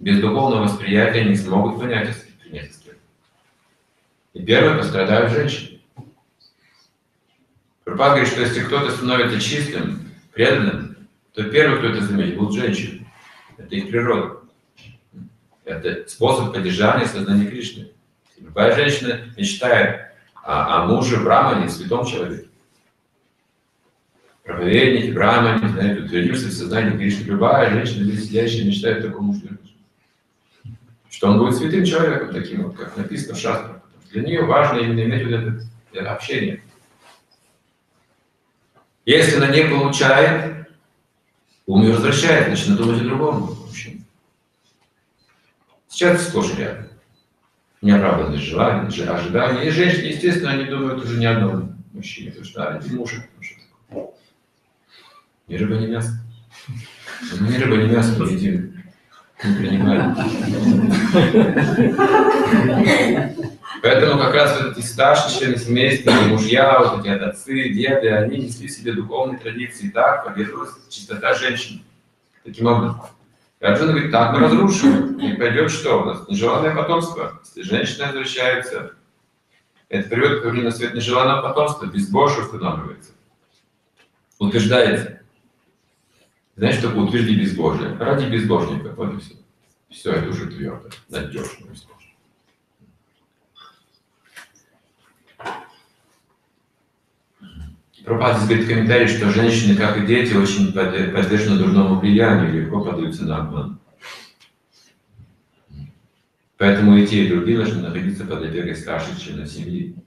без духовного восприятия не смогут понять принять аскезу. И первые пострадают женщины. Прабхупада говорит, что если кто-то становится чистым, преданным, то первый, кто это заметит, будут женщины. Это их природа. Это способ поддержания сознания Кришны. Любая женщина мечтает о, о муже, брамане, святом человеке. Проповедники, брамане, знаете, утвердившись в сознании Кришны. Любая женщина, здесь сидящая, мечтает о таком муже. Что он будет святым человеком, таким вот, как написано в шастрах. Для нее важно именно иметь вот это, это общение. Если она не получает, ум ее возвращает, начинает думать о другом мужчине. Сейчас это сплошь и рядом. Неоправданные желания, ожидания. И женщины, естественно, они думают уже не о одном мужчине, потому что а, это муж. Ни рыба, ни мясо. Мы ни рыба, ни мясо не едим, не принимаем. Поэтому как раз вот эти старшие члены семейства, мужья, вот эти отцы, деды, они несли в себе духовные традиции, так поддерживалась чистота женщин. Таким образом. И Арджуна говорит, так мы разрушим. И пойдет что у нас? Нежеланное потомство. Если женщина возвращается, это приводит к на свет нежеланного потомства, безбожие устанавливается. Утверждается. Знаешь, что такое утверди безбожие? Ради безбожника. Вот и все. Все это уже твердо, надежно. Прабхупада здесь говорит в комментарии, что женщины, как и дети, очень подвержены дурному влиянию, легко поддаются на обман. Поэтому и те, и другие должны находиться под опекой старших членов семьи.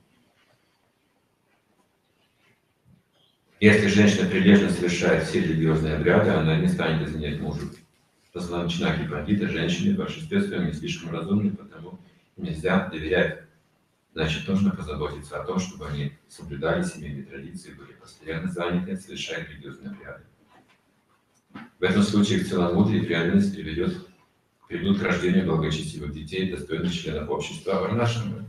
Если женщина прилежно совершает все религиозные обряды, она не станет изменять мужу. По словам Чинаки Пандита, женщины в большинстве своем не слишком разумны, потому нельзя доверять. Значит, нужно позаботиться о том, чтобы они соблюдали семейные традиции, были постоянно заняты, совершая религиозные обряды. В этом случае к целомудрию и преданность приведет, приведут к рождению благочестивых детей, достойных членов общества Варнашрама.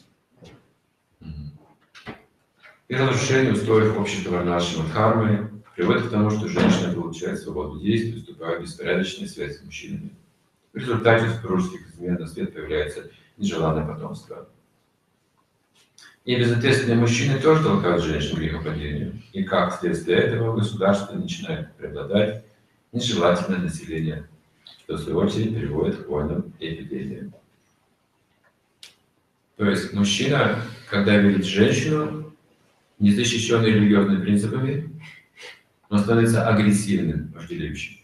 И разрушение устоев общества Варнашрама Дхармы приводит к тому, что женщина получает свободу действий, вступая в беспорядочные связи с мужчинами. В результате супружеских измен на свет появляется нежеланное потомство. И безответственные мужчины тоже толкают женщин к грехопадению. И как следствие этого в государстве начинает преобладать нежелательное население, что в свою очередь приводит к войнам и эпидемиям. То есть мужчина, когда видит женщину, не защищенной религиозными принципами, он становится агрессивным, вожделеющим.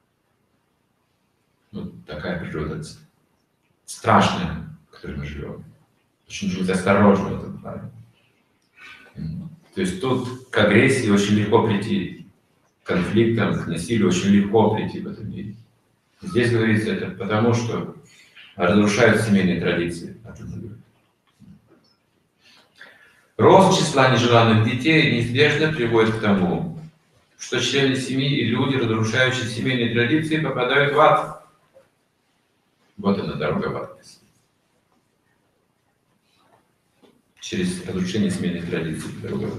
Вот такая природа страшная, в которой мы живем. Очень нужно быть осторожным в этом плане. То есть тут к агрессии очень легко прийти, к конфликтам, к насилию очень легко прийти в этом мире. Здесь говорится это потому, что разрушают семейные традиции. Рост числа нежеланных детей неизбежно приводит к тому, что члены семьи и люди, разрушающие семейные традиции, попадают в ад. Вот она, дорога в ад. Через разрушение семейных традиций.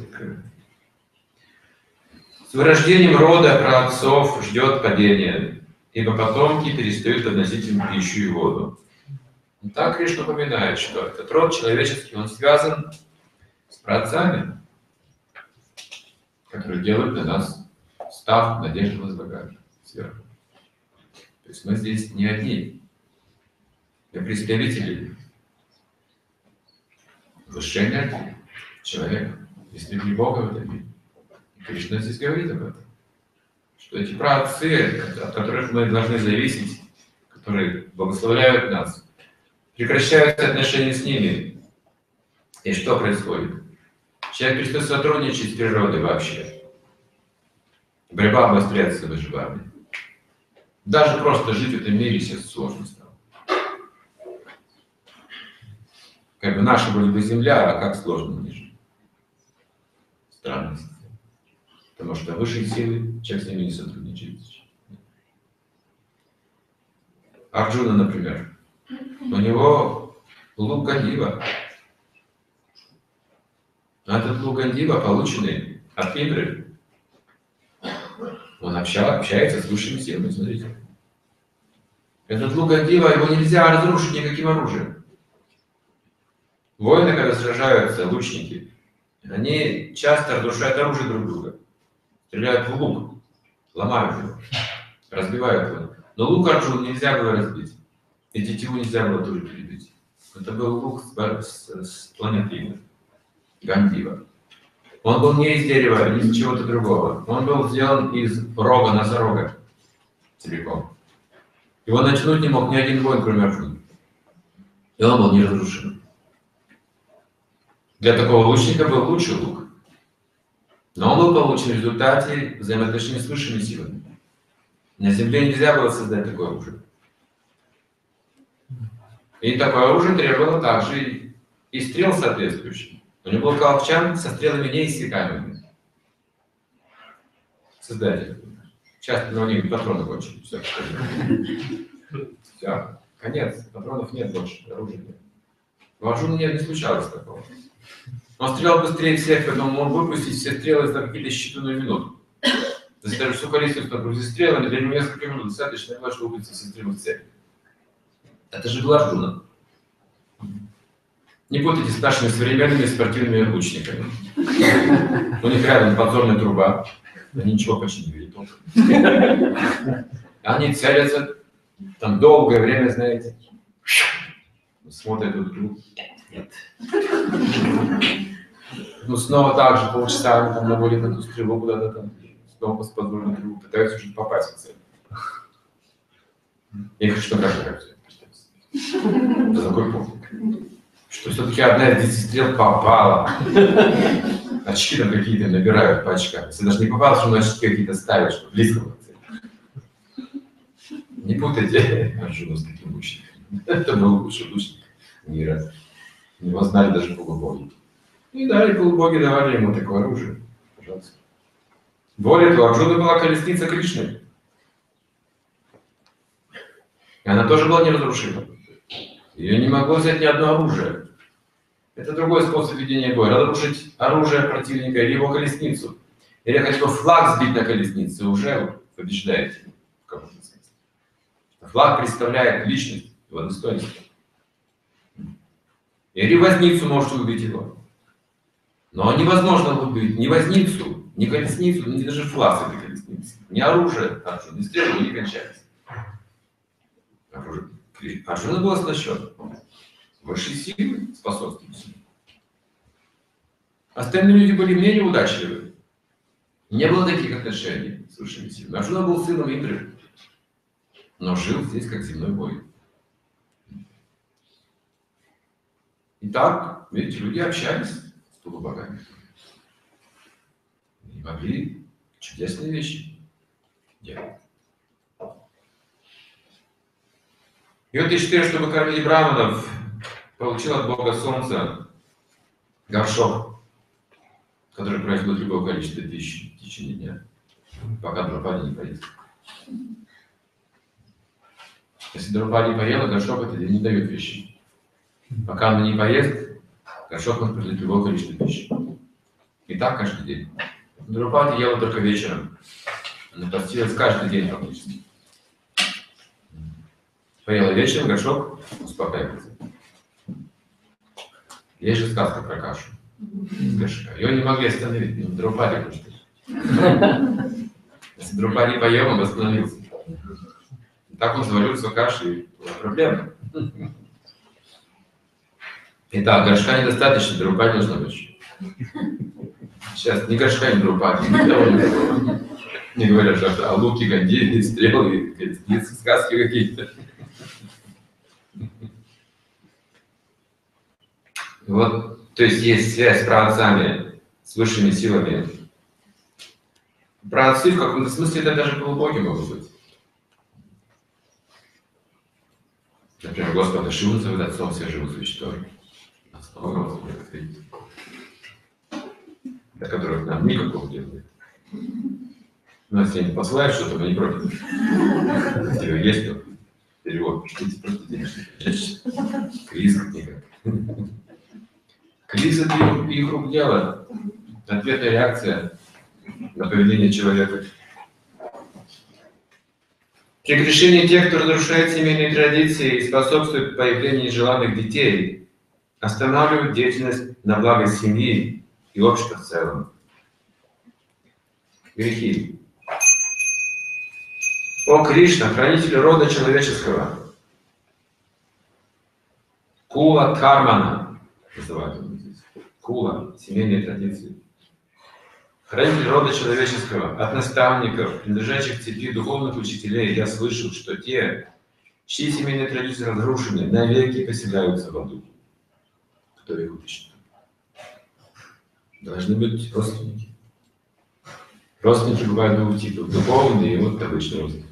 С вырождением рода праотцов ждет падение, ибо потомки перестают относить им пищу и воду. И так Кришна упоминает, что этот род человеческий, он связан с праотцами, которые делают для нас ставку, надежду, возлагают сверху. То есть мы здесь не одни, мы представители высшей энергии человека, есть любви Бога в этом мире. И Кришна здесь говорит об этом, что эти праотцы, от которых мы должны зависеть, которые благословляют нас, прекращаются отношения с ними. И что происходит? Человек перестает сотрудничать с природой вообще. Борьба обостряется за выживание. Даже просто жить в этом мире сейчас сложно стало. Как бы наша вроде бы земля, а как сложно не жить. Странность. Потому что высшие силы человек с ними не сотрудничает. Арджуна, например, у него лук Гандива. А этот лук Гандива, полученный от Индры, он обща, общается с высшими силами, смотрите. Этот лук Гандива, его нельзя разрушить никаким оружием. Воины, когда сражаются, лучники, они часто разрушают оружие друг друга. Стреляют в лук, ломают его, разбивают его. Но лук Арджуна нельзя было разбить. И тетиву нельзя было тоже перебить. Это был лук с, с, с планеты Гандива. Он был не из дерева, не из чего-то другого. Он был сделан из рога носорога целиком. Его начнуть не мог ни один воин, кроме Арджуны. И он был неразрушим. Для такого лучника был лучший лук. Но он был получен в результате взаимоотношений с высшими силами. На земле нельзя было создать такое оружие. И такое оружие требовало также и стрел соответствующих. У него был колчан со стрелами неиссякаемыми. Создатель. Часто на них патроны кончились. Все. Все. Конец. Патронов нет больше. Оружия нет. У Арджуны нет, не случалось такого. Он стрелял быстрее всех, поэтому мог выпустить все стрелы за какие-то считанную минуту. То есть даже всю количество нагрузить стрелами, для него несколько минут достаточно, чтобы выпустить все стрелы в цель. Это же был Арджуна. Не путайте с нашими современными спортивными лучниками. У них рядом подзорная труба. Они ничего почти не видят. Они целятся там долгое время, знаете. Смотрят друг другу. Нет. Ну снова так же полчаса они там наводят эту стрелу куда-то там. Снова с подзорной трубы. Пытаются уже попасть в цель. Я хочу, что каждый как все. Это такой подвиг. Что все-таки одна из десяти стрел попала. Очки там какие-то набирают по очкам. Если даже не попало, что на очки какие-то ставят, что близко было. Не путайте Арджуну с таким лучником. Это был лучший лучник мира. Его знали даже полубоги. И дали полубоги, давали ему такое оружие. Пожалуйста. Более того, Арджуна была колесница Кришны. И она тоже была неразрушима. Ее не могло взять ни одно оружие. Это другой способ ведения боя. Разрушить оружие противника или его колесницу. Или хотя бы флаг сбить на колеснице, уже побеждаете. В каком-то смысле. Флаг представляет личность, его достоинство. Или возницу можете убить его. Но невозможно убить ни возницу, ни колесницу, ни даже флаг с этой колесницы. Ни оружие, там что, ни стрелы не кончались. Оружие. Арджуна был оснащен. Высшие силы способствуют. Остальные люди были менее удачливы. Не было таких отношений с высшими силами. Арджуна был сыном Индры, но жил здесь как земной воин. Итак, видите, люди общались с полубогами. И могли чудесные вещи делать. И вот Иштар, чтобы кормить браманов, получил от Бога Солнца горшок, который производит любое количество пищи в течение дня, пока Драупади не поест. Если Драупади поела, горшок это не дает пищи. Пока она не поест, горшок может производить любое количество пищи. И так каждый день. Драупади ела только вечером. Она постилась каждый день практически. Поела вечером, горшок успокаивается. Есть же сказка про кашу из горшка. Ее не могли остановить, но Драупади просто. Если Драупади поел, он восстановился. И так он завалился в кашу, и была проблема. Итак, горшка недостаточно, Драупади должно быть. Сейчас ни горшка, ни Драупади, никого не было. Не говорят, что о луке, гандире, стрелы, колесницы, сказки какие-то. Вот, то есть есть связь с праотцами, с высшими силами. Праотцы в каком-то смысле это даже полубоги могут быть. Например, Господа Шиву называют отцом всех живых существ. До которых нам никакого дела нет. Но если они посылают что-то, мы не против. Если есть, то перевод, пошлите просто денежный. Кризис никак. Кризис — это их рук дело. Ответная реакция на поведение человека. Прегрешение тех, кто разрушает семейные традиции и способствует появлению нежеланных детей, останавливают деятельность на благо семьи и общества в целом. Грехи. О Кришна, хранитель рода человеческого, Кула Кармана, называют его здесь. Кула, семейные традиции. Хранитель рода человеческого, от наставников, принадлежащих к цепи духовных учителей, я слышал, что те, чьи семейные традиции разрушены, навеки поселяются в аду. Кто их учит? Должны быть родственники. Родственники бывают двух типов. Духовные и вот обычные родственники.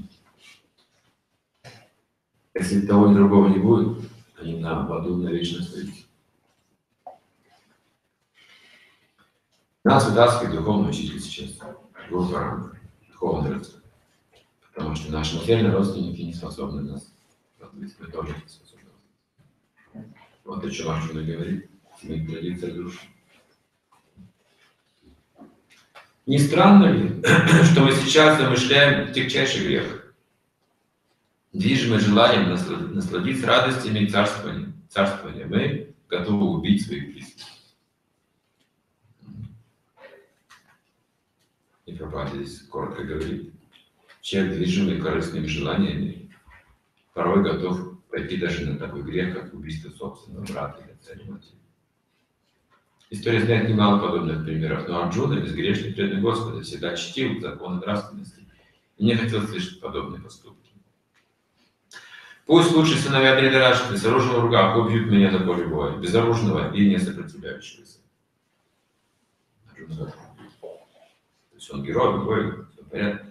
Если того и другого не будет, они на аду навечно остаются. Нас вытаскивает духовный учитель сейчас. Гуру духовный родственник. Потому что наши материальные родственники не способны нас разбить. Мы тоже не способны. Вот о чем Арджуна говорит. Семейные традиции разрушены. Не странно ли, что мы сейчас замышляем тягчайший грех? Движимый желанием насладиться радостями и царствованием, царствования, мы готовы убить своих близких. И Прабхупада здесь коротко говорит, человек, движимый корыстными желаниями, порой готов пойти даже на такой грех, как убийство собственного брата или отца или матери. История знает немало подобных примеров, но Арджуна, безгрешный преданный Господа, всегда чтил законы нравственности и не хотел слышать подобные поступки. Пусть лучшие сыновья Дритараштры с оружием в руках убьют меня на поле боя, безоружного и не сопротивляющегося. Арджуна готов. То есть он герой, воин, все в порядке.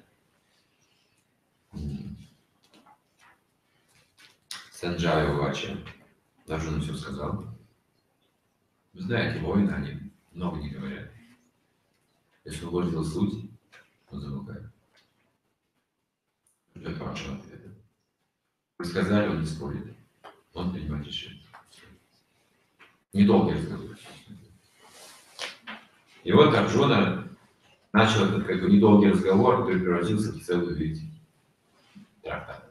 Санджая Увача. Арджуна все сказал. Вы знаете, воины, они много не говорят. Если он выразил суть, он замолкает. Ждет вашего ответа. Вы сказали, он не спорит. Он принимает решение. Недолгий разговор. И вот Арджуна начал этот как бы недолгий разговор, который превратился в целую ведь трактат.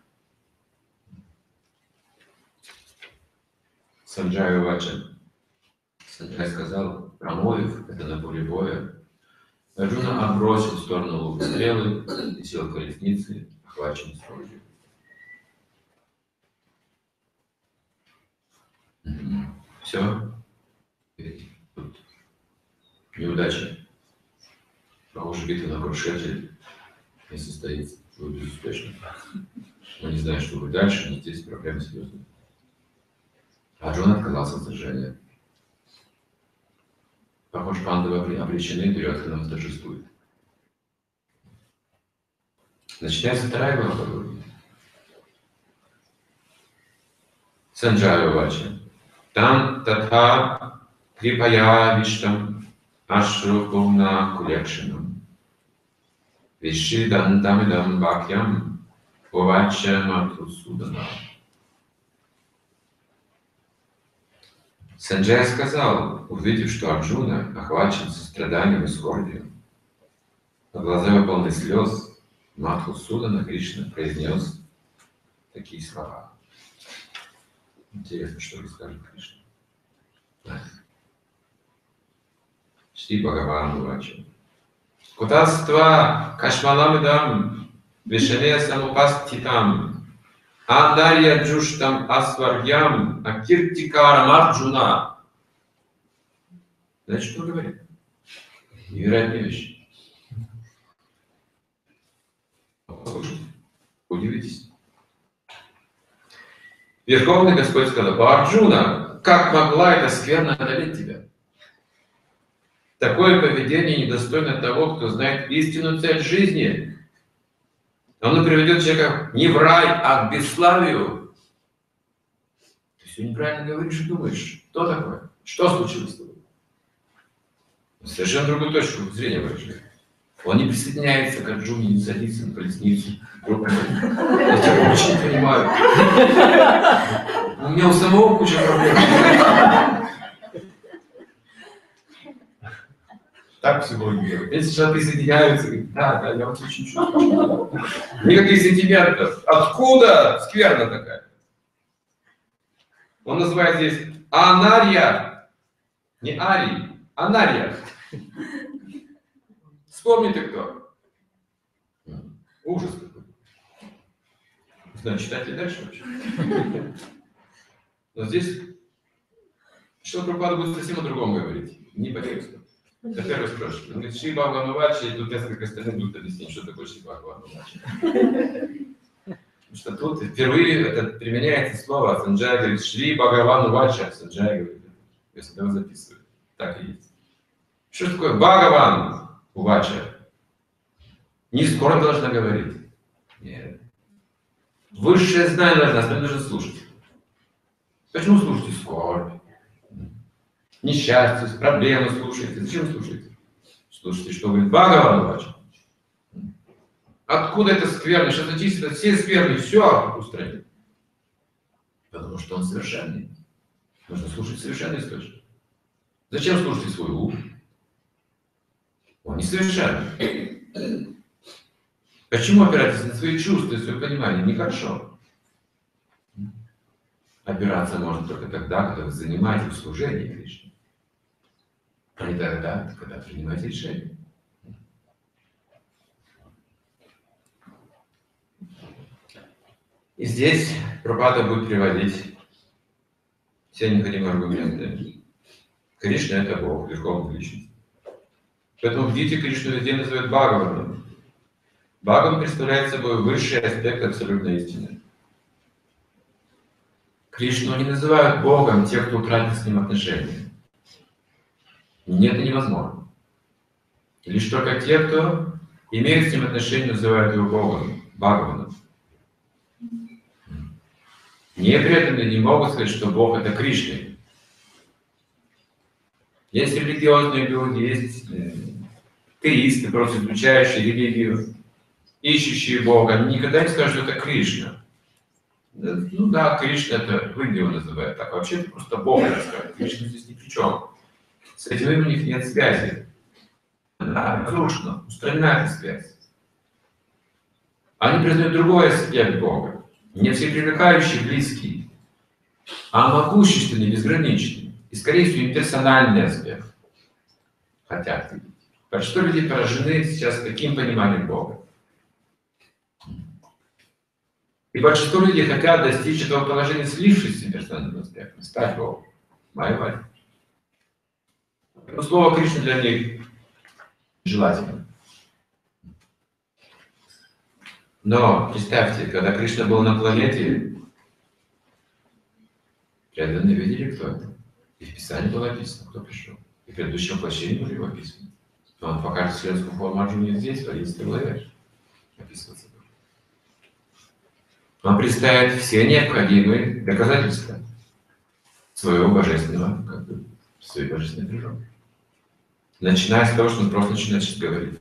Санджая Увача. Санджай сказал, промолвив это на поле боя, Арджуна отбросил в сторону лук стрелы и сел в колеснице, охваченный стройью. Все. Тут неудача. Похоже, битва на Курукшетре не состоится. Будет безуспешно. Мы не знаем, что будет дальше, но здесь проблемы серьезные. Арджуна отказался от сражения. Похоже, пандавы обречены, Дурьодхана восторжествует. Начинается вторая глава Бхагавад-гиты. Санджая Увача. Там татха крипая виштам ашрупумна кулякшинам. Вишидантамидам бхакьям увача Мадхусудана. Санджая сказал, увидев, что Арджуна охвачен состраданием и скорбью, а глаза его полны слез, Мадхусудана Кришна произнес такие слова. Интересно, что расскажет Кришна. Шри Бхагаван Увача. Кутаства кашмаламидам вишалея самупаститам Андарья джуштам асварьям акиртикарам Арджуна. Знаете, что он говорит? Невероятная вещь. Удивитесь. Верховный Господь сказал, Арджуна, как могла эта скверна одолеть тебя? Такое поведение недостойно того, кто знает истинную цель жизни. Оно приведет человека не в рай, а к бесславию. Ты все неправильно говоришь и думаешь. Что такое? Что случилось с тобой? Совершенно другую точку зрения выражает. Он не присоединяется к Арджуне, не садится на колесницу. Я тебя очень понимаю. У меня у самого куча проблем. Так психологи делают. Если человек присоединяется, говорит, да, да, я вот очень чувствую. Никаких сентиментов. Откуда скверна такая? Он называет здесь анария. Не арий, анария. Вспомните кто? Ужас какой. Не знаю, читать ли дальше вообще. Но здесь Шрила Прабхупада будет совсем о другом говорить. Не по тексту. Это первый спрашивает. Он говорит, Шри Бхагаван Вача, и тут несколько остальных будут объяснить, что такое Шри Бхагаван Вача. Потому что тут впервые это применяется слово, Санджай говорит, Шри Бхагаван Вача. Санджай говорит, если его записывают. Так и есть. Что такое Бхагаван Вача? Не скоро должна говорить. Нет. Высшее знание должно, остальное нужно слушать. Почему слушайте скорбь? Несчастье, проблемы слушайте. Зачем слушаете? Слушайте, что говорит Бхагаван Вача. Откуда это скверно? Что зачистит все скверны, все устранит. Потому что он совершенный. Нужно слушать совершенный источник. Зачем слушать свой ум? Он несовершенный. Почему опираться на свои чувства и свое понимание? Нехорошо. Опираться можно только тогда, когда вы занимаетесь в служении Кришне. А не тогда, когда принимаете решение. И здесь Прабхупада будет приводить все необходимые аргументы. Кришна — это Бог, Верховная Личность. Поэтому видите, Кришну везде называют Бхагаваном. Бхагаван представляет собой высший аспект абсолютной истины. Кришну не называют Богом те, кто утратил с ним отношения. Нет, это невозможно. Лишь только те, кто имеет с ним отношения, называют его Богом, Бхагаваном. Непреданные не могут сказать, что Бог — это Кришна. Есть религиозные люди, есть теисты, просто изучающие религию, ищущие Бога. Они никогда не скажут, что это Кришна. Ну да, Кришна — это в Индии его называют. Так вообще это просто Бог, так сказать. Кришна здесь ни при чем. С этим у них нет связи. Она разрушена, устранена эта связь. Они признают другой аспект Бога. Не всепривлекающий, близкий, а могущественный, безграничный. И, скорее всего, имперсональный аспект. Хотят видеть. Большинство людей поражены сейчас таким пониманием Бога. И большинство людей хотят достичь этого положения, слившись с имперсональным аспектом, стать Богом. Майя-вайя. Но слово Кришна для них желательно. Но представьте, когда Кришна был на планете, преданные видели, кто это. И в Писании было описано, кто пришел. И в предыдущем воплощении уже его описано. Но он покажет вселенскую форму Арджуне здесь, в одиннадцатой главе. Описывается. Он представит все необходимые доказательства своего божественного, как бы, своей божественной природы. Начиная с того, что он просто начинает сейчас говорить.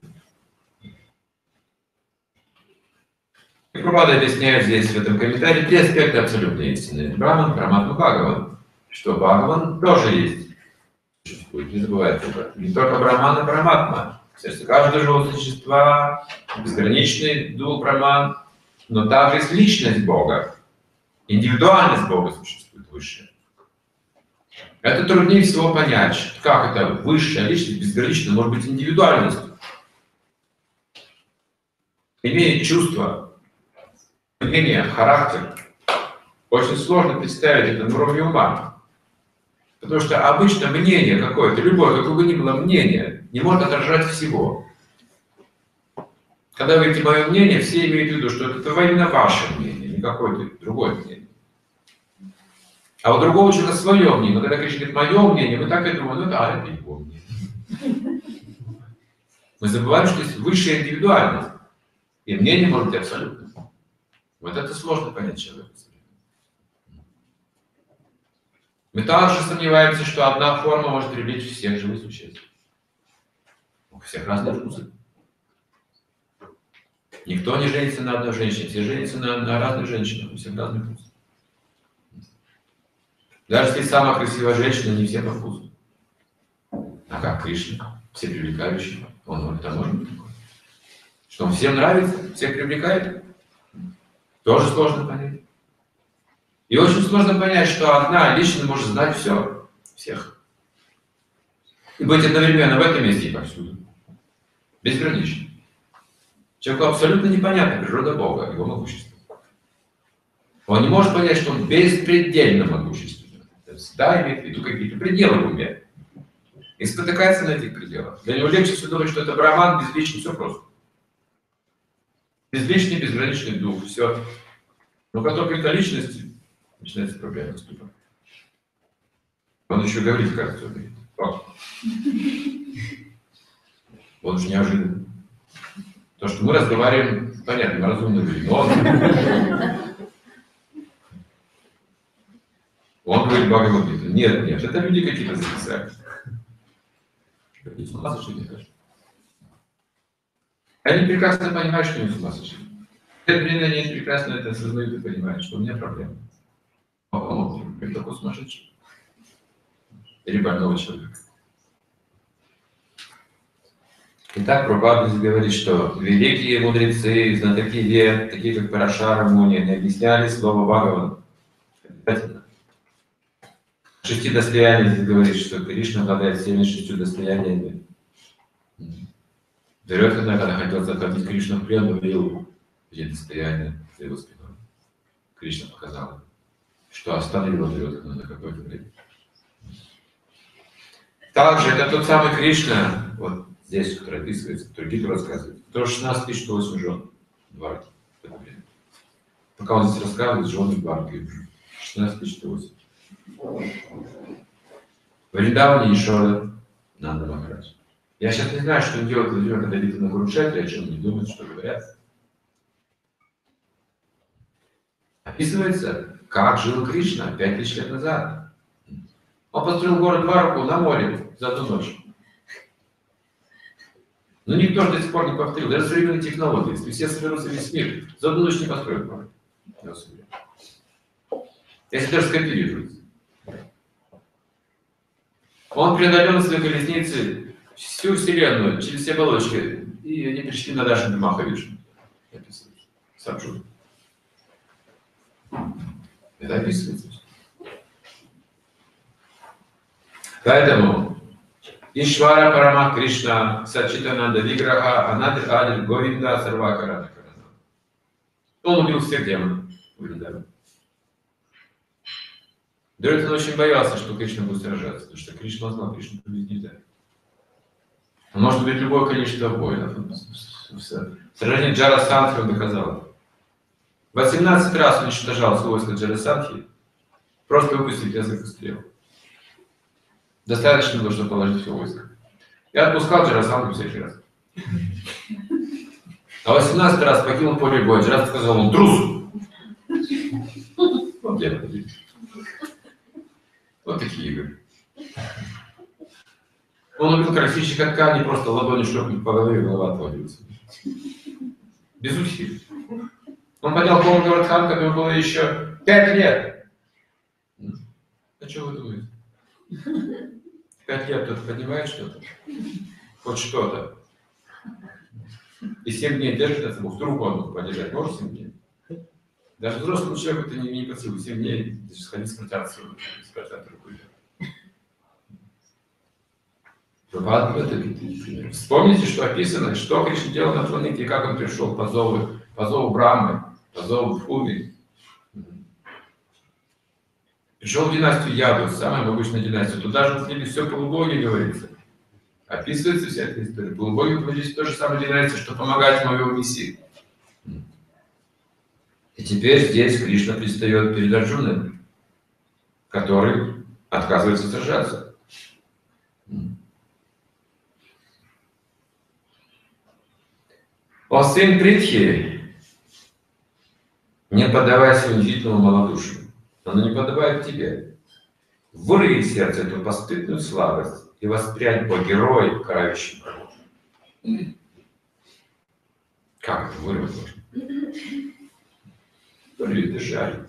И Прабхупада объясняет здесь, в этом комментарии, три аспекта абсолютной истины. Браман, Параматма, Бхагаван. Что Бхагаван тоже есть. Не забывайте об этом. Не только Браман и Параматма. В сердце каждого живого существа, безграничный дух Браман, но также есть личность Бога. Индивидуальность Бога существует выше. Это труднее всего понять, как это высшая личность, безграничная, может быть индивидуальностью. Имеет чувства, мнение, характер. Очень сложно представить это на уровне ума. Потому что обычно мнение какое-то, любое, какое бы ни было мнение, не может отражать всего. Когда вы говорите «мое мнение», все имеют в виду, что это именно ваше мнение, не какое-то другое мнение. А у другого человека свое мнение. Но когда Кришна говорит «мое мнение», мы так и думаем, ну да, это его мнение. Мы забываем, что есть высшая индивидуальность. И мнение может быть абсолютно. Вот это сложно понять человеку. Мы также сомневаемся, что одна форма может привлечь всех живых существ. У всех разные вкусы. Никто не женится на одной женщине, все женятся на, на разных женщинах, у всех разные вкусы. Даже если самая красивая женщина, не все по вкусу. А как Кришна? все привлекающий. Он говорит, а может быть такое? Что он всем нравится, всех привлекает? Тоже сложно понять. И очень сложно понять, что одна личность может знать все, всех. И быть одновременно в этом месте и повсюду. Безгранично. Человеку абсолютно непонятна природа Бога, его могущество. Он не может понять, что он беспредельно могущественен. Всегда имеет в виду какие-то пределы в уме. И спотыкается на этих пределах. Для него легче всего думать, что это Брахман, безличный, все просто. Безличный, безграничный дух, все. Но как только это личность, начинается проблема ступа. Он еще говорит, кажется, он говорит. О. Он уж неожиданно. То, что мы разговариваем, понятно, мы разумно говорим, но он... Он говорит Бхагавад-гиту. Нет, нет, это люди какие-то записали. Они с ума сошли, мне кажется. Они прекрасно понимают, что они с ума сошли. Это время они прекрасно это осознают и понимают, что у меня проблема. А он говорит, такой сумасшедший. Или больного человека. Итак, Прабхупада здесь говорит, что великие мудрецы, знатоки вед, такие как Парашара Муни, не объясняли слово Бхагавана. Обязательно. Шести достояний здесь говорит, что Кришна обладает всеми шестью достояниями. Дурьодхана, когда хотел захватить Кришну в плен, говорил эти достояния за его спиной. Кришна показал, что остановил Дурьодхана на какое-то время. Также это тот самый Кришна, вот здесь, который описывается, который Гита рассказывает, который шестнадцать тысяч сто восемь жен Дварки в это время. Пока он здесь рассказывает, жены Дварки шестнадцать тысяч сто восемь. Вриндаване Ишода Нанда Махарадж. Я сейчас не знаю, что он делает, когда видит на Курукшетре, о чем они думают, что говорят. Описывается, как жил Кришна пять тысяч лет назад. Он построил город Двараку на море за одну ночь. Но никто же до сих пор не повторил. Даже современные технологии, если все соберутся весь мир, за одну ночь не построят город. Если даже скопируют. Он преодолел своей колесницы всю Вселенную, через все оболочки, и они пришли на Даши Маха Вишну. Сабджу. Это описывается. Поэтому Ишвара Парама Кришна Сачитананда Виграха Анадр Адр Говинда Сарвакарана. Он убил всех демонов. Дурьодхана очень боялся, что Кришна будет сражаться, потому что Кришна знал, Кришна победить нельзя. Он может убить любое количество воинов. Сражение Джарасандхи он доказал. восемнадцать раз уничтожал свое войско Джарасандхи, просто выпустив несколько стрел. Достаточно было, чтобы положить все войско. И отпускал Джарасандху всякий раз. А восемнадцать раз покинул поле боя. Джарасандха сказал, он трус. Вот я победил. Вот такие игры. Он убил красильщика ткани, просто ладонью шлепнуть по голове, и голова отвалилась. Без усилий. Он поднял полный город Хан, которому было еще пять лет. А что вы думаете? Пять лет кто-то поднимает что-то? Хоть что-то. И семь дней держит это, вдруг он подержать может семь дней? Даже взрослому человеку это не, не по силу. семь дней сходить спартанцу, спартанцу рукой. Вспомните, что описано, что Кришна делал на планете, и как он пришел по зову, по зову Брамы, по зову Фуми. Пришел в династию Яду, самая могущественная династия. Туда же входили все полубоги, говорится. Описывается вся эта история. Полубоги входили в то же самое династию, что помогать ему в его миссии. И теперь здесь Кришна предстает перед Арджуной, который отказывается сражаться. О сын Притхи, не поддавайся унизительному малодушию, оно не подобает тебе. Вырви из сердца эту постыдную слабость и воспрянь по герою, карающим. Как это вырвать можно? Вырви, ты жарь.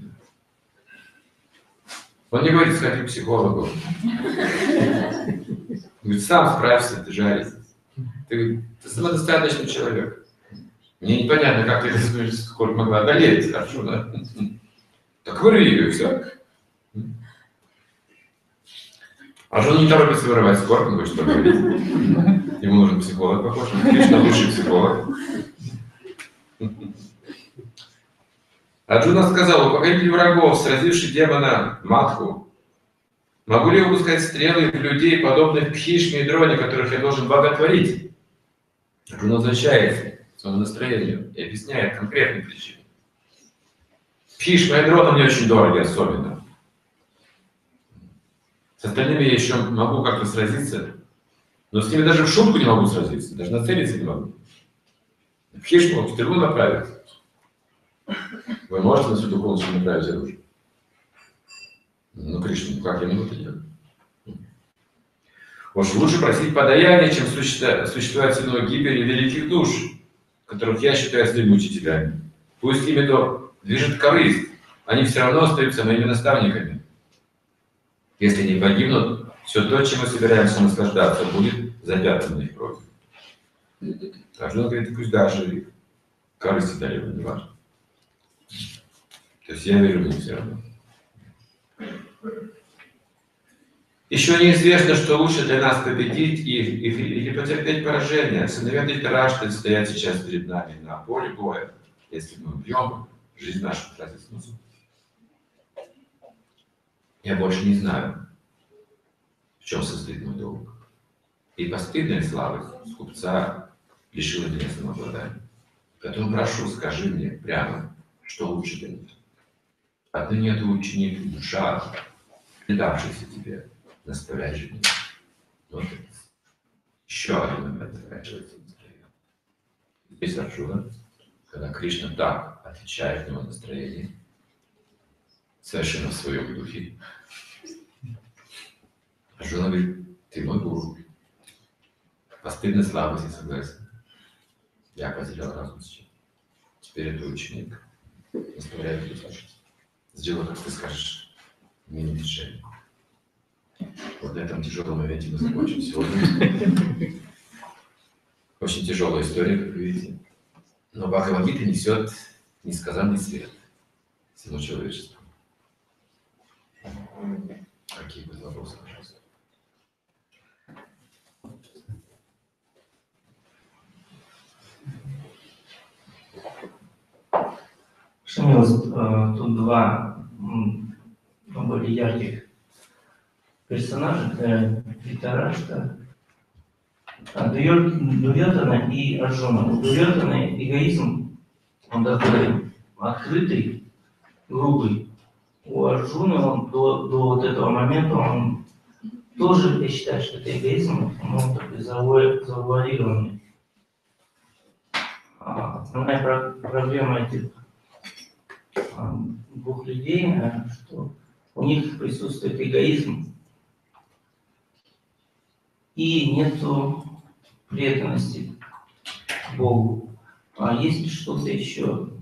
Он не говорит, сходи к психологу. Говорит, сам справишься, ты же арист. Ты, ты самодостаточный человек. Мне непонятно, как ты эту скорбь могла одолеть. Хорошо, да? Так вырви ее, и все. А же он не торопится вырывать скорбь, он хочет поговорить. Ему нужен психолог, похож. Кришна лучший психолог. Арджуна сказал: у покорителя врагов, сразивший демона Матху, могу ли я выпускать стрелы в людей, подобных Бхишме и Дроне, которых я должен боготворить? Арджуна возвращается к своему настроению и объясняет конкретные причины. Бхишма и Дрона мне очень дороги, особенно. С остальными я еще могу как-то сразиться, но с ними даже в шутку не могу сразиться, даже нацелиться не могу. Бхишму в стрелу направить. Вы можете на всю духовность направить оружие? Ну, Кришна, как я могу это делать? Уж лучше просить подаяния, чем существовать ценой гибели великих душ, которых я считаю своими учителями. Пусть ими то движет корысть, они все равно остаются моими наставниками. Если не погибнут, все то, чем мы собираемся наслаждаться, будет запятнано их кровью. Арджуна говорит, пусть даже корысти дали, не важно. То есть я верю в них все равно. Еще неизвестно, что лучше для нас победить их или потерпеть поражение. Сыновья Дhrитараштры стоят сейчас перед нами на поле боя. Если мы убьем, жизнь наша утратит смысл. Я больше не знаю, в чем состоит мой долг. И постыдная слабость скупца лишила меня самообладания. Поэтому прошу, скажи мне прямо, что лучше для меня. Отныне это ученик душа, предавшийся тебе, наставляй же меня. Вот это. Еще один момент заканчивается настроение. Здесь Арджуна, когда Кришна так отвечает на его настроение, совершенно в своем духе. Арджуна говорит, ты мой гуру. Постыдной слабости согласен. Я потерял разум сейчас. Теперь это ученик. Наставляю тебя слушать. Сделай, как ты скажешь. Мне не мешай. Вот на этом тяжелом моменте мы закончим сегодня. Очень тяжелая история, как вы видите. Но Бхагавад-гита несет несказанный свет всему человечеству. Какие будут вопросы, пожалуйста? Шамилос, тут два м, более ярких персонажа, это Дhrитарашта, Дурьодхана и Арджуна. У Дурьодхана эгоизм, он такой открытый, грубый. У Арджуны он до, до вот этого момента он тоже, я считаю, что это эгоизм, но такой завуалированный. Основная про- проблема этих а, двух людей, а, что у них присутствует эгоизм и нету преданности Богу. А есть ли что-то еще,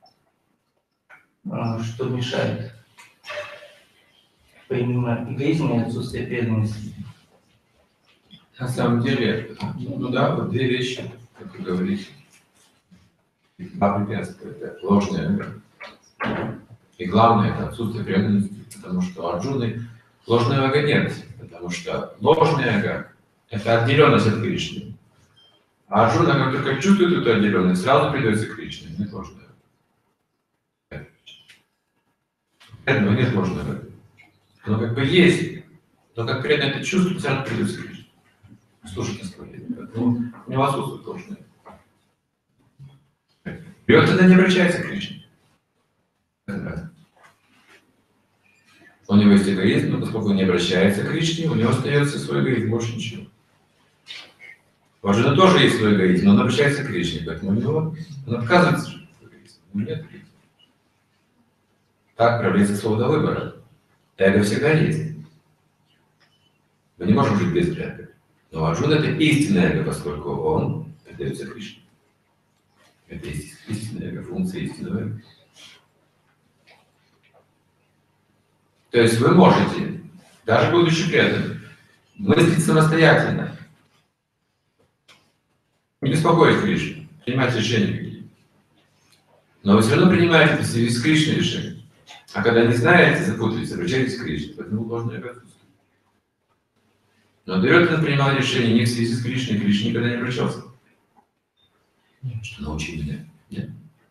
а, что мешает? Помимо эгоизма и отсутствия преданности. На самом деле, ну да, вот две вещи, как вы говорите. Два препятствия. Это ложное эго. И главное, это отсутствие преданности, потому что у Арджуны ложного эго нет. Потому что ложное эго – это отделенность от Кришны. А Арджуна, как только чувствует эту отделенность, сразу придется к Кришне. Нет ложного эго. Этого нет ложного эго. Оно как бы есть, но как преданно это чувствует, сразу придется к Кришне. Слушайте наставление. Ну, у него отсутствует ложное эго. И он тогда не обращается к Кришне. У него есть эгоизм, но поскольку он не обращается к Кришне, у него остается свой эгоизм, больше ничего. У Арджуны тоже есть свой эгоизм, но он обращается к Кришне, поэтому у него он отказывается от своего эгоизма. У него нет эгоизма. Так проявляется свобода выбора. Эго всегда есть. Мы не можем жить без эго. Но Арджуна это истинное эго, поскольку он предается Кришне. Это есть истинное эго, функция истинного эго. То есть вы можете, даже будучи преданным, мыслить самостоятельно. Не беспокоить Кришну, принимать решения какие-то. Но вы все равно принимаете это в связи с Кришной решение. А когда не знаете, запутаетесь, обращайтесь к Кришне, поэтому ложное отсутствие. Но Дурьодхана принимал решение не в связи с Кришной, Кришна никогда не обращался. Что научи меня. Нет.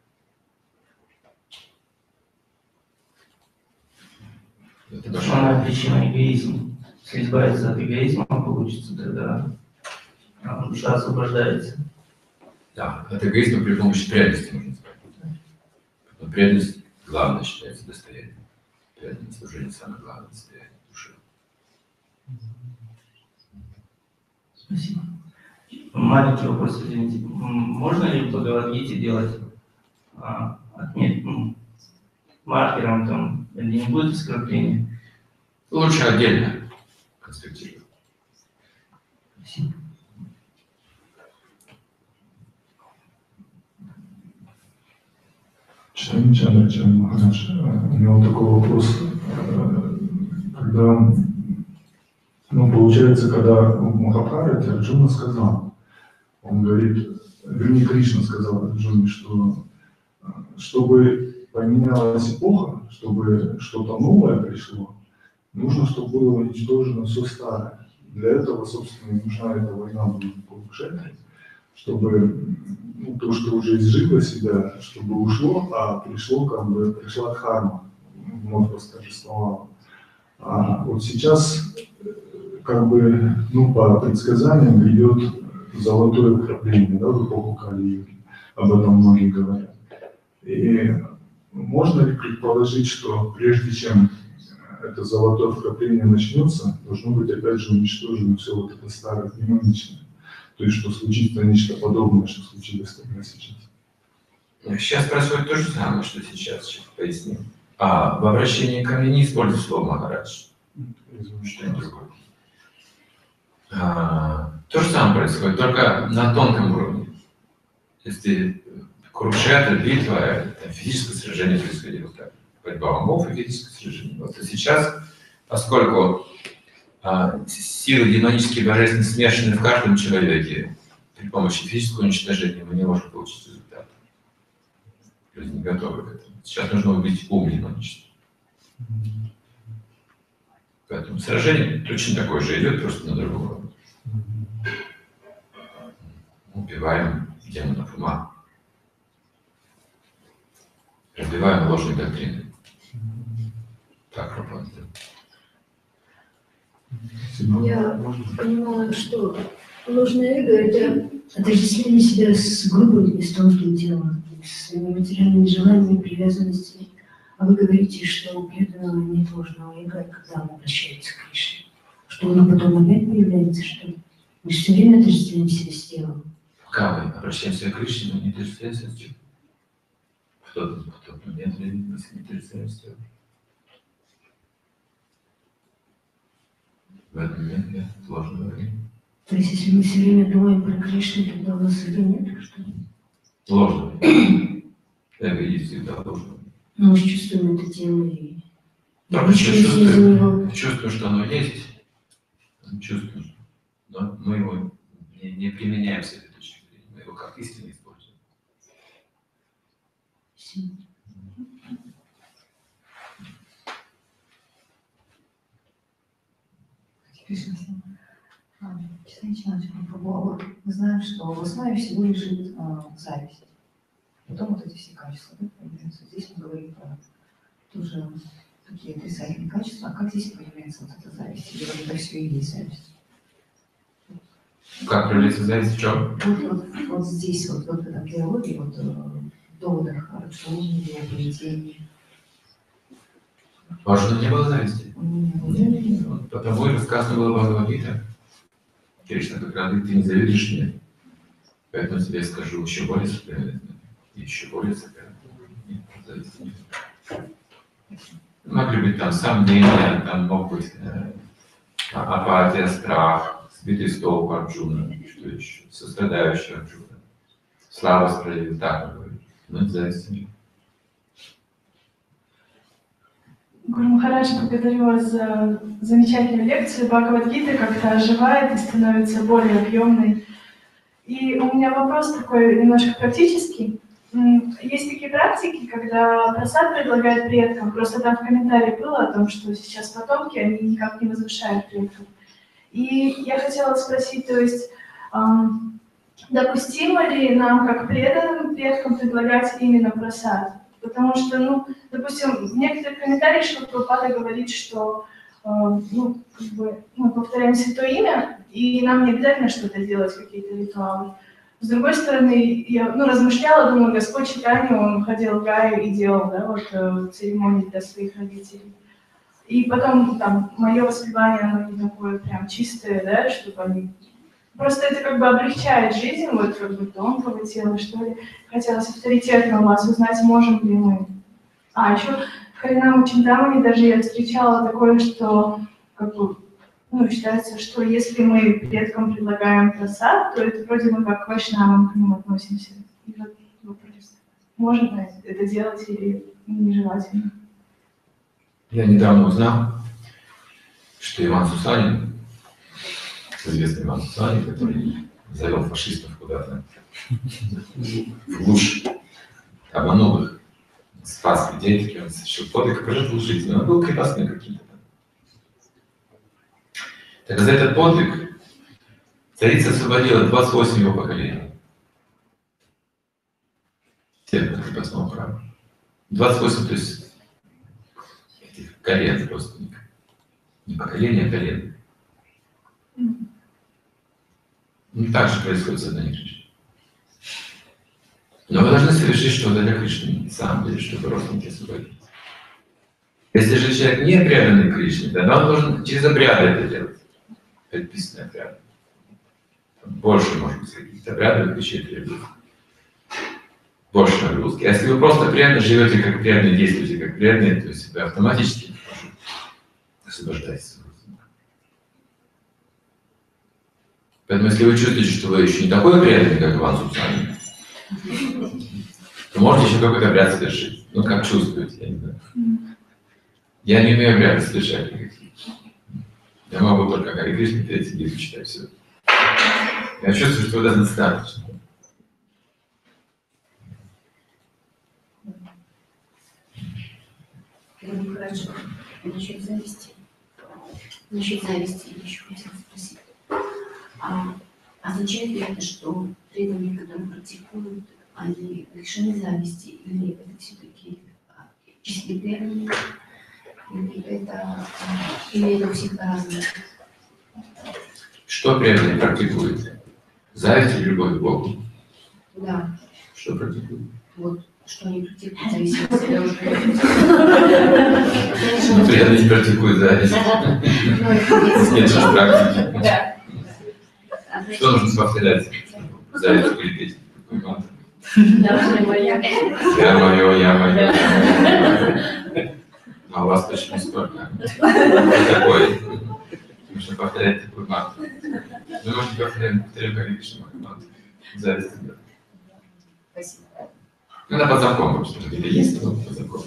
Это Основная причина эгоизма. Если избавиться от эгоизма, получится тогда а, душа освобождается. Да, от эгоизма при помощи преданности можно сказать. Но преданность главное считается достоянием. Преданное служение самое главное достояние души. Спасибо. Маленький вопрос, извините. М, Можно ли в Бхагавад-гите делать а, отмет, ну, маркером там, или не будет оскорбления? Лучше отдельно конспектировать. Спасибо. Чарми Чарми Махарадж, у него такой вопрос, э, когда, ну, получается, когда в Махабхарате Арджуна сказал, он говорит, вернее, Кришна сказал Арджуне, что э, чтобы поменялась эпоха, чтобы что-то новое пришло, нужно, чтобы было уничтожено все старое. Для этого, собственно, и нужна эта война в Курукшетре, чтобы, ну, то, что уже изжило себя, чтобы ушло, а пришло, как бы, пришла дхарма, вновь восторжествовала. А вот сейчас, как бы, ну, по предсказаниям, идет золотое вкрапление, да, в эпоху Кали-юги. Об этом многие говорят. И можно ли предположить, что прежде чем это золотое вкрапление начнется, должно быть опять же уничтожено все вот это старое, демоничное? То есть, что случится нечто подобное, что случилось тогда сейчас. Сейчас происходит то же самое, что сейчас, сейчас поясню. А в обращении ко мне не использую слово Махарадж. Что-нибудь другое. А, то же самое происходит, только на тонком уровне. Если Курукшетра, битва, это физическое сражение происходило так. Борьба умов и физическое сражение. Вот и сейчас, поскольку а, силы демонические и божественные смешаны в каждом человеке, при помощи физического уничтожения мы не можем получить результат. Люди не готовы к этому. Сейчас нужно убить ум демонический. Поэтому сражение точно такое же идет, просто на другом уровне. Убиваем демонов ума. Разбиваем ложные доктрины. Так работает. Я понимала, что ложное эго – это отождествление себя с грубым и с тонким телом, с своими материальными желаниями, привязанностями. А вы говорите, что у преданного нет ложного эго, когда он обращается к Кришне. Что оно потом опять появляется, что ли? Мы же все время отождествляем себя с телом. Пока мы обращаемся к Кришне, мы не отождествляемся с телом. В тот, в тот момент мы не отождествляемся с телом. В этот момент нет ложного эго. То есть, если мы все время думаем про Кришну, тогда у нас эго нет, что ли? Ложного эго. Эго есть всегда ложного. Мы же чувствуем это тело и... Только и чувствуем, чувствуем, что оно есть. Чувствуем, но мы его не, не применяем с этой точки зрения. Мы его как истинно используем. Честно начинать попробовала. Мы знаем, что в основе всего лежит а, зависть. Потом вот эти все качества, да, появляются. Здесь мы говорим про тоже такие отрицательные качества. А как здесь появляется вот эта зависть? Или вот это все и есть зависть? Как проявляется зависть в чем? Вот, вот, вот здесь, вот, вот в этом диалоге, вот э, в доводах о рационе, его поведении. Может, не было зависти? Нет. Вот потому и рассказано было Бхагавад-гита. Кришна, как раз ты не завидуешь мне. Поэтому тебе скажу еще более сокровенное. И еще более сокровенное. Нет, зависти нет. Могли быть там сомнения, там мог быть э, апатия, страх, сбитый с толку Арджуна, что еще, сострадающий Арджуна. Слава справедливо, так мы говорим. Но это зависти нет. Гуру Махарадж, благодарю вас за замечательную лекцию. Бхагавад-гита как-то оживает и становится более объемной. И у меня вопрос такой немножко практический. М, Есть такие практики, когда просад предлагают предкам, просто там в комментарии было о том, что сейчас потомки, они никак не возвышают предков. И я хотела спросить, то есть, ам, допустимо ли нам, как преданным предкам, предлагать именно просад? Потому что, ну, допустим, в некоторых комментариях Шрила Прабхупада говорит, что э, ну, как бы, мы повторяем святое имя, и нам не обязательно что-то делать, какие-то ритуалы. С другой стороны, я ну, размышляла, думаю, Господь Чайтанья, он ходил в Гаю и делал, да, вот, э, церемонии для своих родителей. И потом, там, мое воспевание, оно не такое прям чистое, да, чтобы они... Просто это как бы облегчает жизнь, вот как бы тонкого тела, что ли. Хотелось авторитетно у вас узнать, можем ли мы. А, еще в Харинаму Чинтамани даже я встречала такое, что как бы, ну, считается, что если мы предкам предлагаем просад, то это вроде бы как к вайшнавам к ним относимся. И вот вопрос, можно это делать или нежелательно? Я недавно узнал, что Иван Сусанин, известный Иван Сусанин, который завел фашистов куда-то в глушь, обманул их, спас людей, таки он совершил подвиг и пожертвовал жизнью. Он был крепостным каким-то. Так за этот подвиг царица освободила двадцать восемь его поколений. Всех на крепостном праве. двадцать восемь, то есть этих колен родственников. Не поколение, а колен. Ну, так же происходит с одной Кришной. Но вы должны совершить что-то для Кришны, на самом деле, чтобы родственники освободились. Если же человек не преданный Кришне, тогда он должен через обряды это делать. Предписанные обряды. Больше, может быть, каких-то обрядов, вещей требует. Больше нагрузки. А если вы просто преданно живете как преданные, действуете как преданные, то есть вы автоматически освобождаетесь. Поэтому если вы чувствуете, что вы еще не такой преданный, как Иван Сусанин, то можете еще какой-то обряд совершить. Ну, как чувствуете, я не знаю. Я не умею обряды совершать никаких. Я могу только Харе Кришна перед себе читать все. Я чувствую, что это достаточно. Хорошо. Насчет зависти. Насчет зависти я еще хотела спросить. А означает ли это, что преданные, которые практикуют, они лишены зависти, или это все-таки чистые преданные, или это, или это у всех по-разному? Что преданные практикуют? Зависть или любовь к Богу? Да. Что практикуют? Вот, что они практикуют зависимость от себя уже. Преданные не практикуют зависть. Нет же практики. Да. Что нужно повторять? Зависть полететь. Какой мантры? Я моя. Я мое, я мое. А у вас точно не столько. Такой. Нужно повторять такой мантру. Вы можете повторять, повторять Харе Кришна мантру. Зависть нет. Спасибо. Ну, она под замком, потому что где-то есть, но под замком.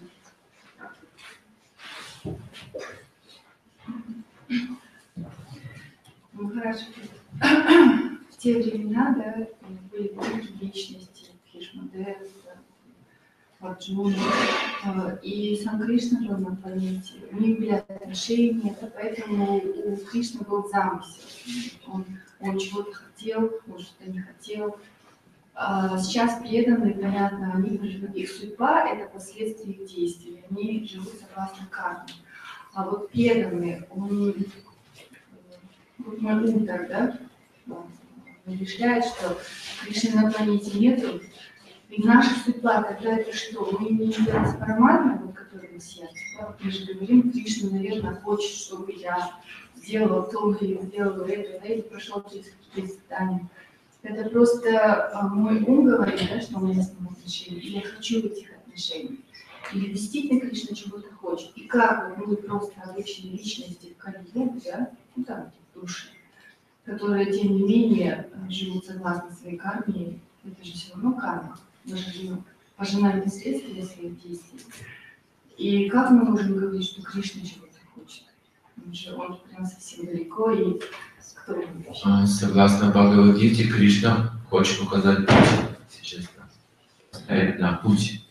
Ну, хорошо. В те времена, да, были великие личности, Бхишмадев, Арджуна, и сам Кришна жил на планете. У них были отношения, поэтому у Кришны был замысел. Он, он чего-то хотел, он что-то не хотел. Сейчас преданные, понятно, они живут, их судьба – это последствия их действий, они живут согласно карме. А вот преданные, он, вот Мадху тогда решает, что Кришны на планете нету, и наша судьба тогда это что? Мы не являемся параматмой, вот, который мы сияем. Да? Мы же говорим, Кришна, наверное, хочет, чтобы я сделала то или сделала это, да, или прошел через какие-то испытания. Это просто а, мой ум говорит, да, что у меня с ним отношения, и я хочу этих отношений. Или действительно Кришна чего-то хочет. И как мы просто обычные личности в Кали-юге, да, ну там, души, которые, тем не менее, живут согласно своей карме, это же все равно карма. Мы же живем, пожинаем последствия своих действий. И как мы можем говорить, что Кришна чего-то хочет? Он же он прям совсем далеко, и кто он вообще? А, Согласно Бхагавад-гите, Кришна хочет указать путь сейчас. Стоять на путь.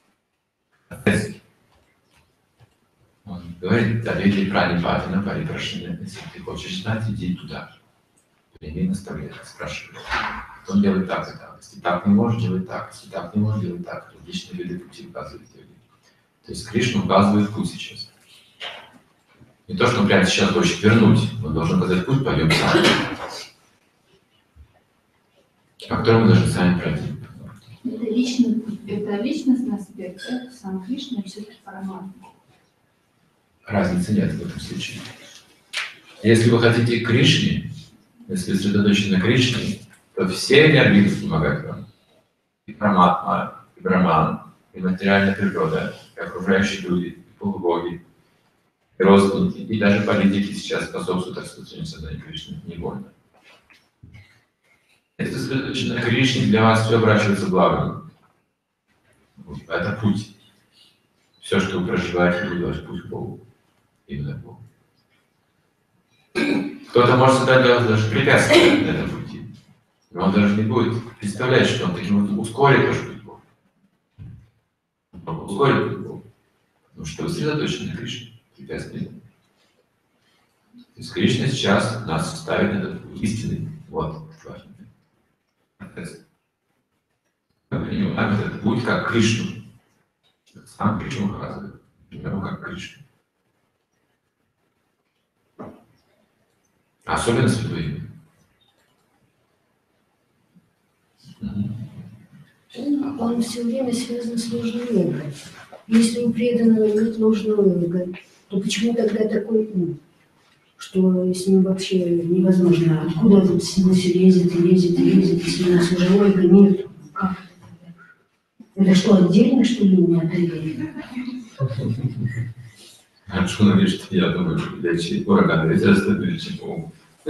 Он говорит, Авеки Пранипатина, Парипрашина, если ты хочешь знать, иди туда. Прими наставление, спрашивай. Он делает так и так. Если так не можешь, делать так. Если так не можешь, делать так. Различные виды пути указывают тебе. То есть Кришна указывает путь сейчас. Не то, что он прямо сейчас хочет вернуть, он должен указать путь, пойдем сами. По которому мы должны сами пройти. Это, лично, это личностный аспект, это сам Кришна и все-таки Параматма. Разницы нет в этом случае. Если вы хотите к Кришне, если вы сосредоточены на Кришне, то все энергии помогают вам. И Параматма, и Браман, и материальная природа, и окружающие люди, и полубоги, и родственники, и даже политики сейчас способствуют распространению сознания Кришны невольно. Если вы сосредоточены на Кришне, для вас все оборачивается благом. Это путь. Все, что вы проживаете, вы ваш путь к Богу. Именно к Богу. Кто-то может создать для вас даже препятствия на этом пути. Но он даже не будет представлять, что он таким образом ускорит ваш путь к Богу. Он ускорит путь к Богу. Потому что вы сосредоточены на Кришне. Препятствия нет. То есть Кришна сейчас нас ставит на этот путь истинный. Вот, важно. Мы принимаем этот путь как Кришну. Сам Кришна указывает. Примерно как Кришну. Особенно святое имя. Он, он все время связан с ложным эго. Если у преданного нет ложного эго, то почему тогда такой ум? Что с ним вообще невозможно. Откуда вот с него все лезет и лезет и лезет, если у нас уже эго нет? Как это тогда? Это что, отдельно, что ли, у меня отдельно? Арджуна говорит, что я думаю, что легче ураган ветер остановить, чем ум.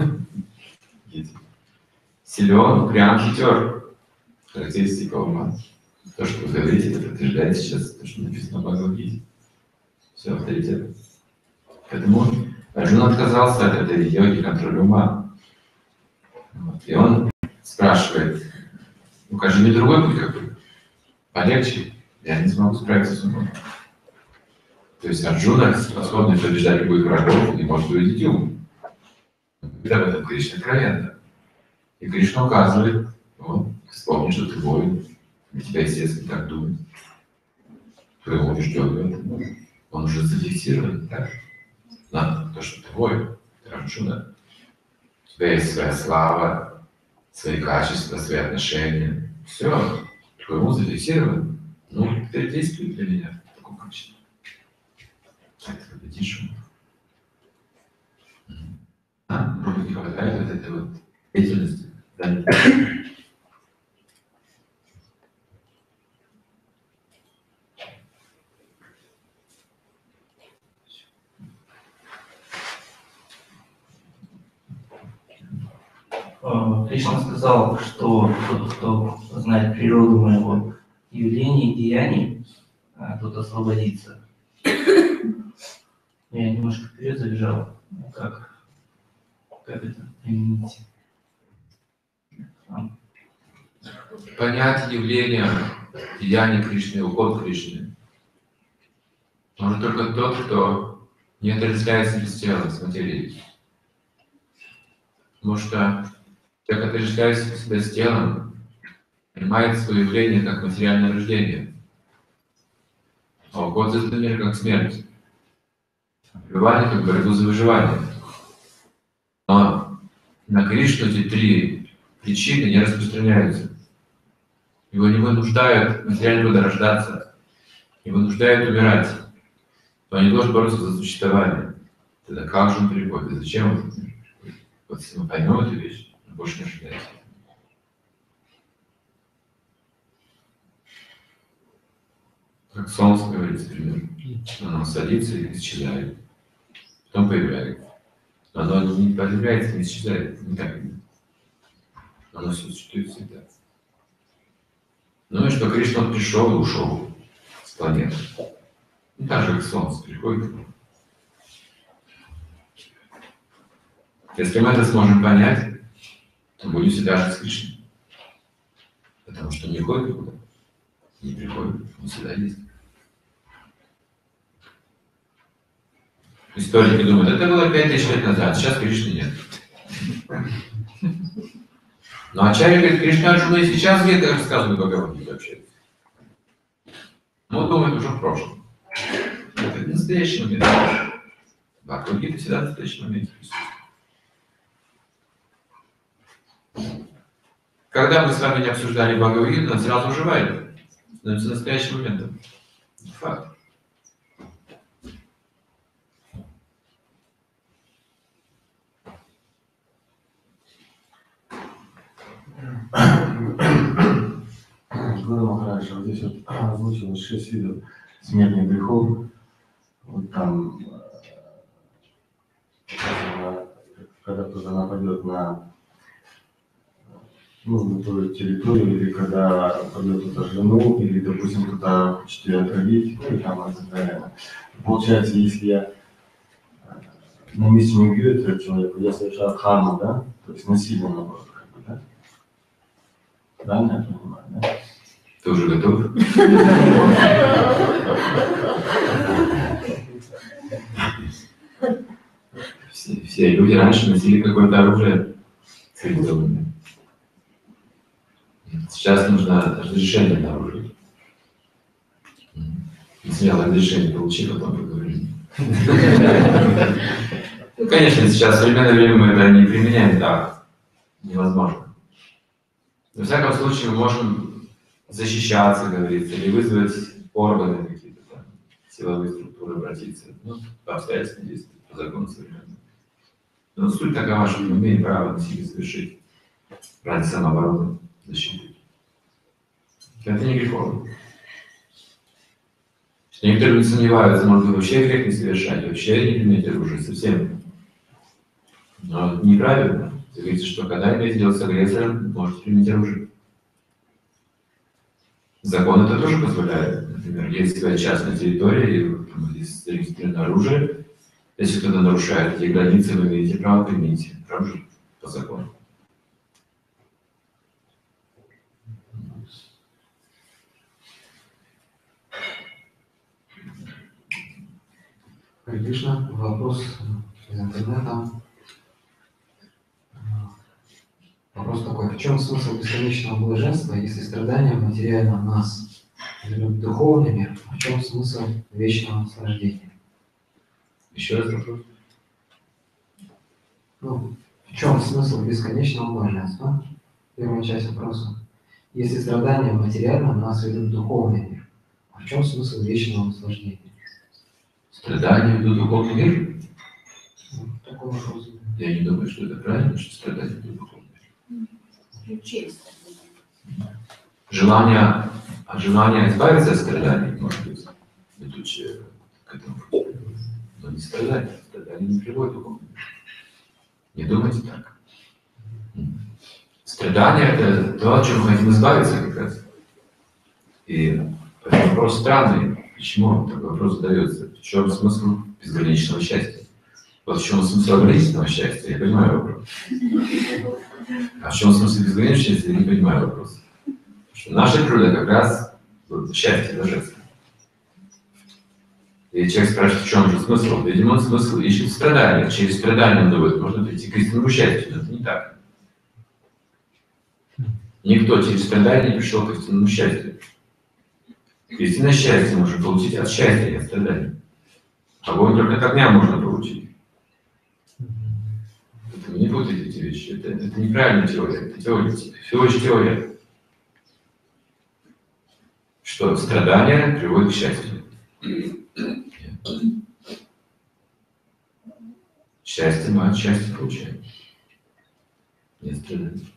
Силен, упрям, хитер. Характеристика ума. То, что вы говорите, это подтверждает сейчас то, что написано в Бхагавад-гите. Все, авторитет. Поэтому Арджуна отказался от этой йоги контроля ума. Вот. И он спрашивает, укажи мне другой путь какой. Полегче, я не смогу справиться с умом. То есть Арджуна, способный побеждать любых врагов, не может увидеть ум. Это в этом Кришна откровенно. И Кришна указывает, вот, вспомни, что ты воин, для тебя, естественно, так думать. Ты убежден в этом. Он уже зафиксирован, так? На то, что ты воин, ты Арджуна. У тебя есть своя слава, свои качества, свои отношения. Все, твой ум зафиксирован. Ну, ты действуй для меня в таком качестве. Это победишь. А, может, не хватает вот этой вот деятельности. Да? Кришна сказал, что тот, кто знает природу моего явления и деяний, тот освободится. Я немножко вперед забежал. Как, как это применить? Понять явление, деяния Кришны, уход Кришны может только тот, кто не отождествляется без тела, с материей. Потому что те, кто отождествляется себя с телом, понимает свое явление как материальное рождение, а уход за этот мир как смерть. Пребывание как борьбу за выживание. Но на Кришну эти три причины не распространяются. Его не вынуждают материально рождаться, не вынуждают умирать. Но он не должен бороться за существование. Тогда как же он приходит? Зачем он? Вот если мы поймем эту вещь, он больше не ожидается. Как солнце, говорится, примерно. Оно садится и исчезает. Потом появляется. Но оно не появляется, не исчезает. Не так. Оно существует всегда. Ну и что Кришна пришел и ушел с планеты. Ну, так же, как солнце приходит. Если мы это сможем понять, то будем всегда жить с Кришной. Потому что не ходит никуда, не приходит, он всегда есть. Историки думают, это было пять тысяч лет назад, сейчас Кришны нет. Ну, а Ачарья говорит, Кришна Арджуна и сейчас где-то рассказывает Бхагавад-гите вообще. Ну, думает уже в прошлом. Это в настоящий момент. Бхагавад-гита всегда в настоящем моменте присутствует. Когда мы с вами не обсуждали Бхагавад-гиту, она сразу оживает. Становится настоящим моментом. Факт. Гуру Махарадж, вот здесь вот озвучилось шесть видов смертных грехов. Вот там, э, когда кто-то нападет на, ну, на твою территорию, или когда нападет кто-то жену, или, допустим, кто-то хочет тебя отравить, ну и там и так далее. Получается, если я на месте не убью этого человека, я совершаю дхарму, да? То есть насилие наоборот, как бы, да? Правильно я понимаю, да? Ты уже готов? Все, все люди раньше носили какое-то оружие цивилизованное. Сейчас нужно разрешение на оружие. Сначала разрешение получи, потом поговорим. Ну, конечно, сейчас в современное время мы это не применяем так. Невозможно. Во всяком случае, мы можем защищаться, говорится, или вызвать органы какие-то там, силовые структуры, обратиться. Ну, по обстоятельствам действовать, по закону современному. Но суть такова, что мы имеем право насилие совершить ради самообороны, защиты. Это не греховно. Некоторые люди сомневаются, может быть, вообще грех не совершать, вообще не применять оружие совсем. Но это неправильно. Говорится, что когда имеете дело с агрессором, можете применить оружие. Закон это тоже позволяет. Например, есть своя частная территория, и там есть зарегистрировано оружие. Если кто-то нарушает эти границы, вы имеете право применить оружие по закону. Харе Кришна, вопрос из интернета. Вопрос такой: в чем смысл бесконечного блаженства, если страдания материально нас ведут в духовный мир? В чем смысл вечного наслаждения? Еще раз вопрос. Ну, в чем смысл бесконечного блаженства? Первая часть вопроса. Если страдания материально нас ведут в духовный мир, а в чем смысл вечного наслаждения? Страдания ведут в духовный мир? Ну, такой вопрос. Я не думаю, что это правильно, что страдания ведут в духовный мир. Желание, от желания избавиться от страданий, может быть, ведущее к этому пути. Но не страдания. Страдания не приводят к духовному миру. Не думайте так. Страдания – это то, от чего мы хотим избавиться как раз. И это вопрос странный. Почему такой вопрос задается? В чем смысл безграничного счастья? Вот в чем смысл ограниченного счастья? Я понимаю вопрос. А в чем смысл безграничного счастья? Я не понимаю вопрос. Потому что наша природа как раз вот, счастье, блаженство. И человек спрашивает, в чем же смысл? Видимо, он смысл ищет в страданиях. Через страдания он думает, можно прийти к истинному счастью, но это не так. Никто через страдания не пришел к истинному счастью. Истинное счастье можно получить от счастья, не от страданий. Огонь только от огня можно получить. Это не путайте эти вещи. Это, это неправильная теория. Это теория, всего лишь теория. Что страдания приводят к счастью. Счастье мы от счастья получаем. Не страданий.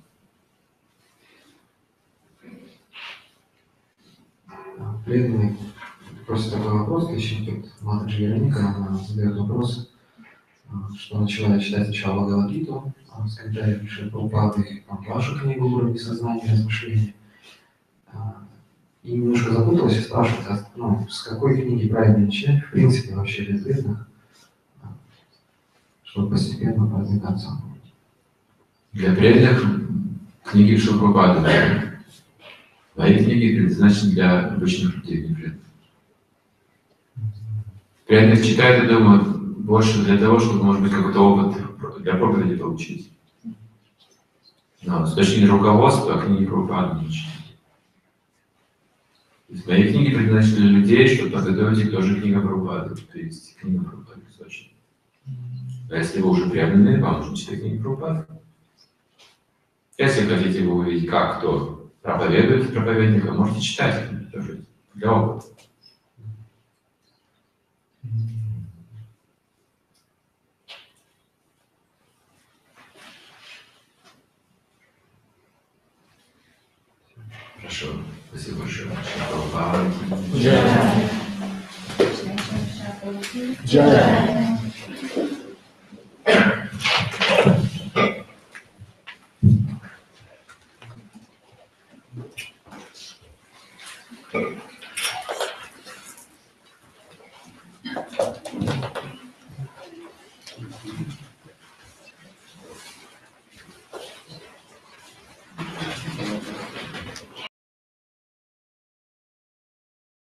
Преданный просит такой вопрос, точнее, тут Матаджи Вероника, она задает вопрос, что начала читать сначала Бхагавад-гиту, с комментарием Шри Прабхупады, вашу книгу «Уровни сознания и размышления». и немножко запуталась и спрашивает, а, ну, с какой книги правильно начать, в принципе, вообще для преданных, чтобы постепенно продвигаться. Для преданных книги Шилпрапады. Мои книги предназначены для обычных людей, не преданных. Преданных читают, я думаю, больше для того, чтобы, может быть, какой-то опыт для проповеди получить. Но с точки зрения руководства книги Прабхупады не читают. То есть мои книги предназначены для людей, чтобы подготовить их тоже книга Прабхупады, перевести книгу Прабхупады в Сочи. А если вы уже преданные, вам нужно читать книги Прабхупады. Если хотите вы увидеть, как кто проповедует проповедника, можете читать книги тоже для опыта. Хорошо, спасибо большое. Джай. Джай.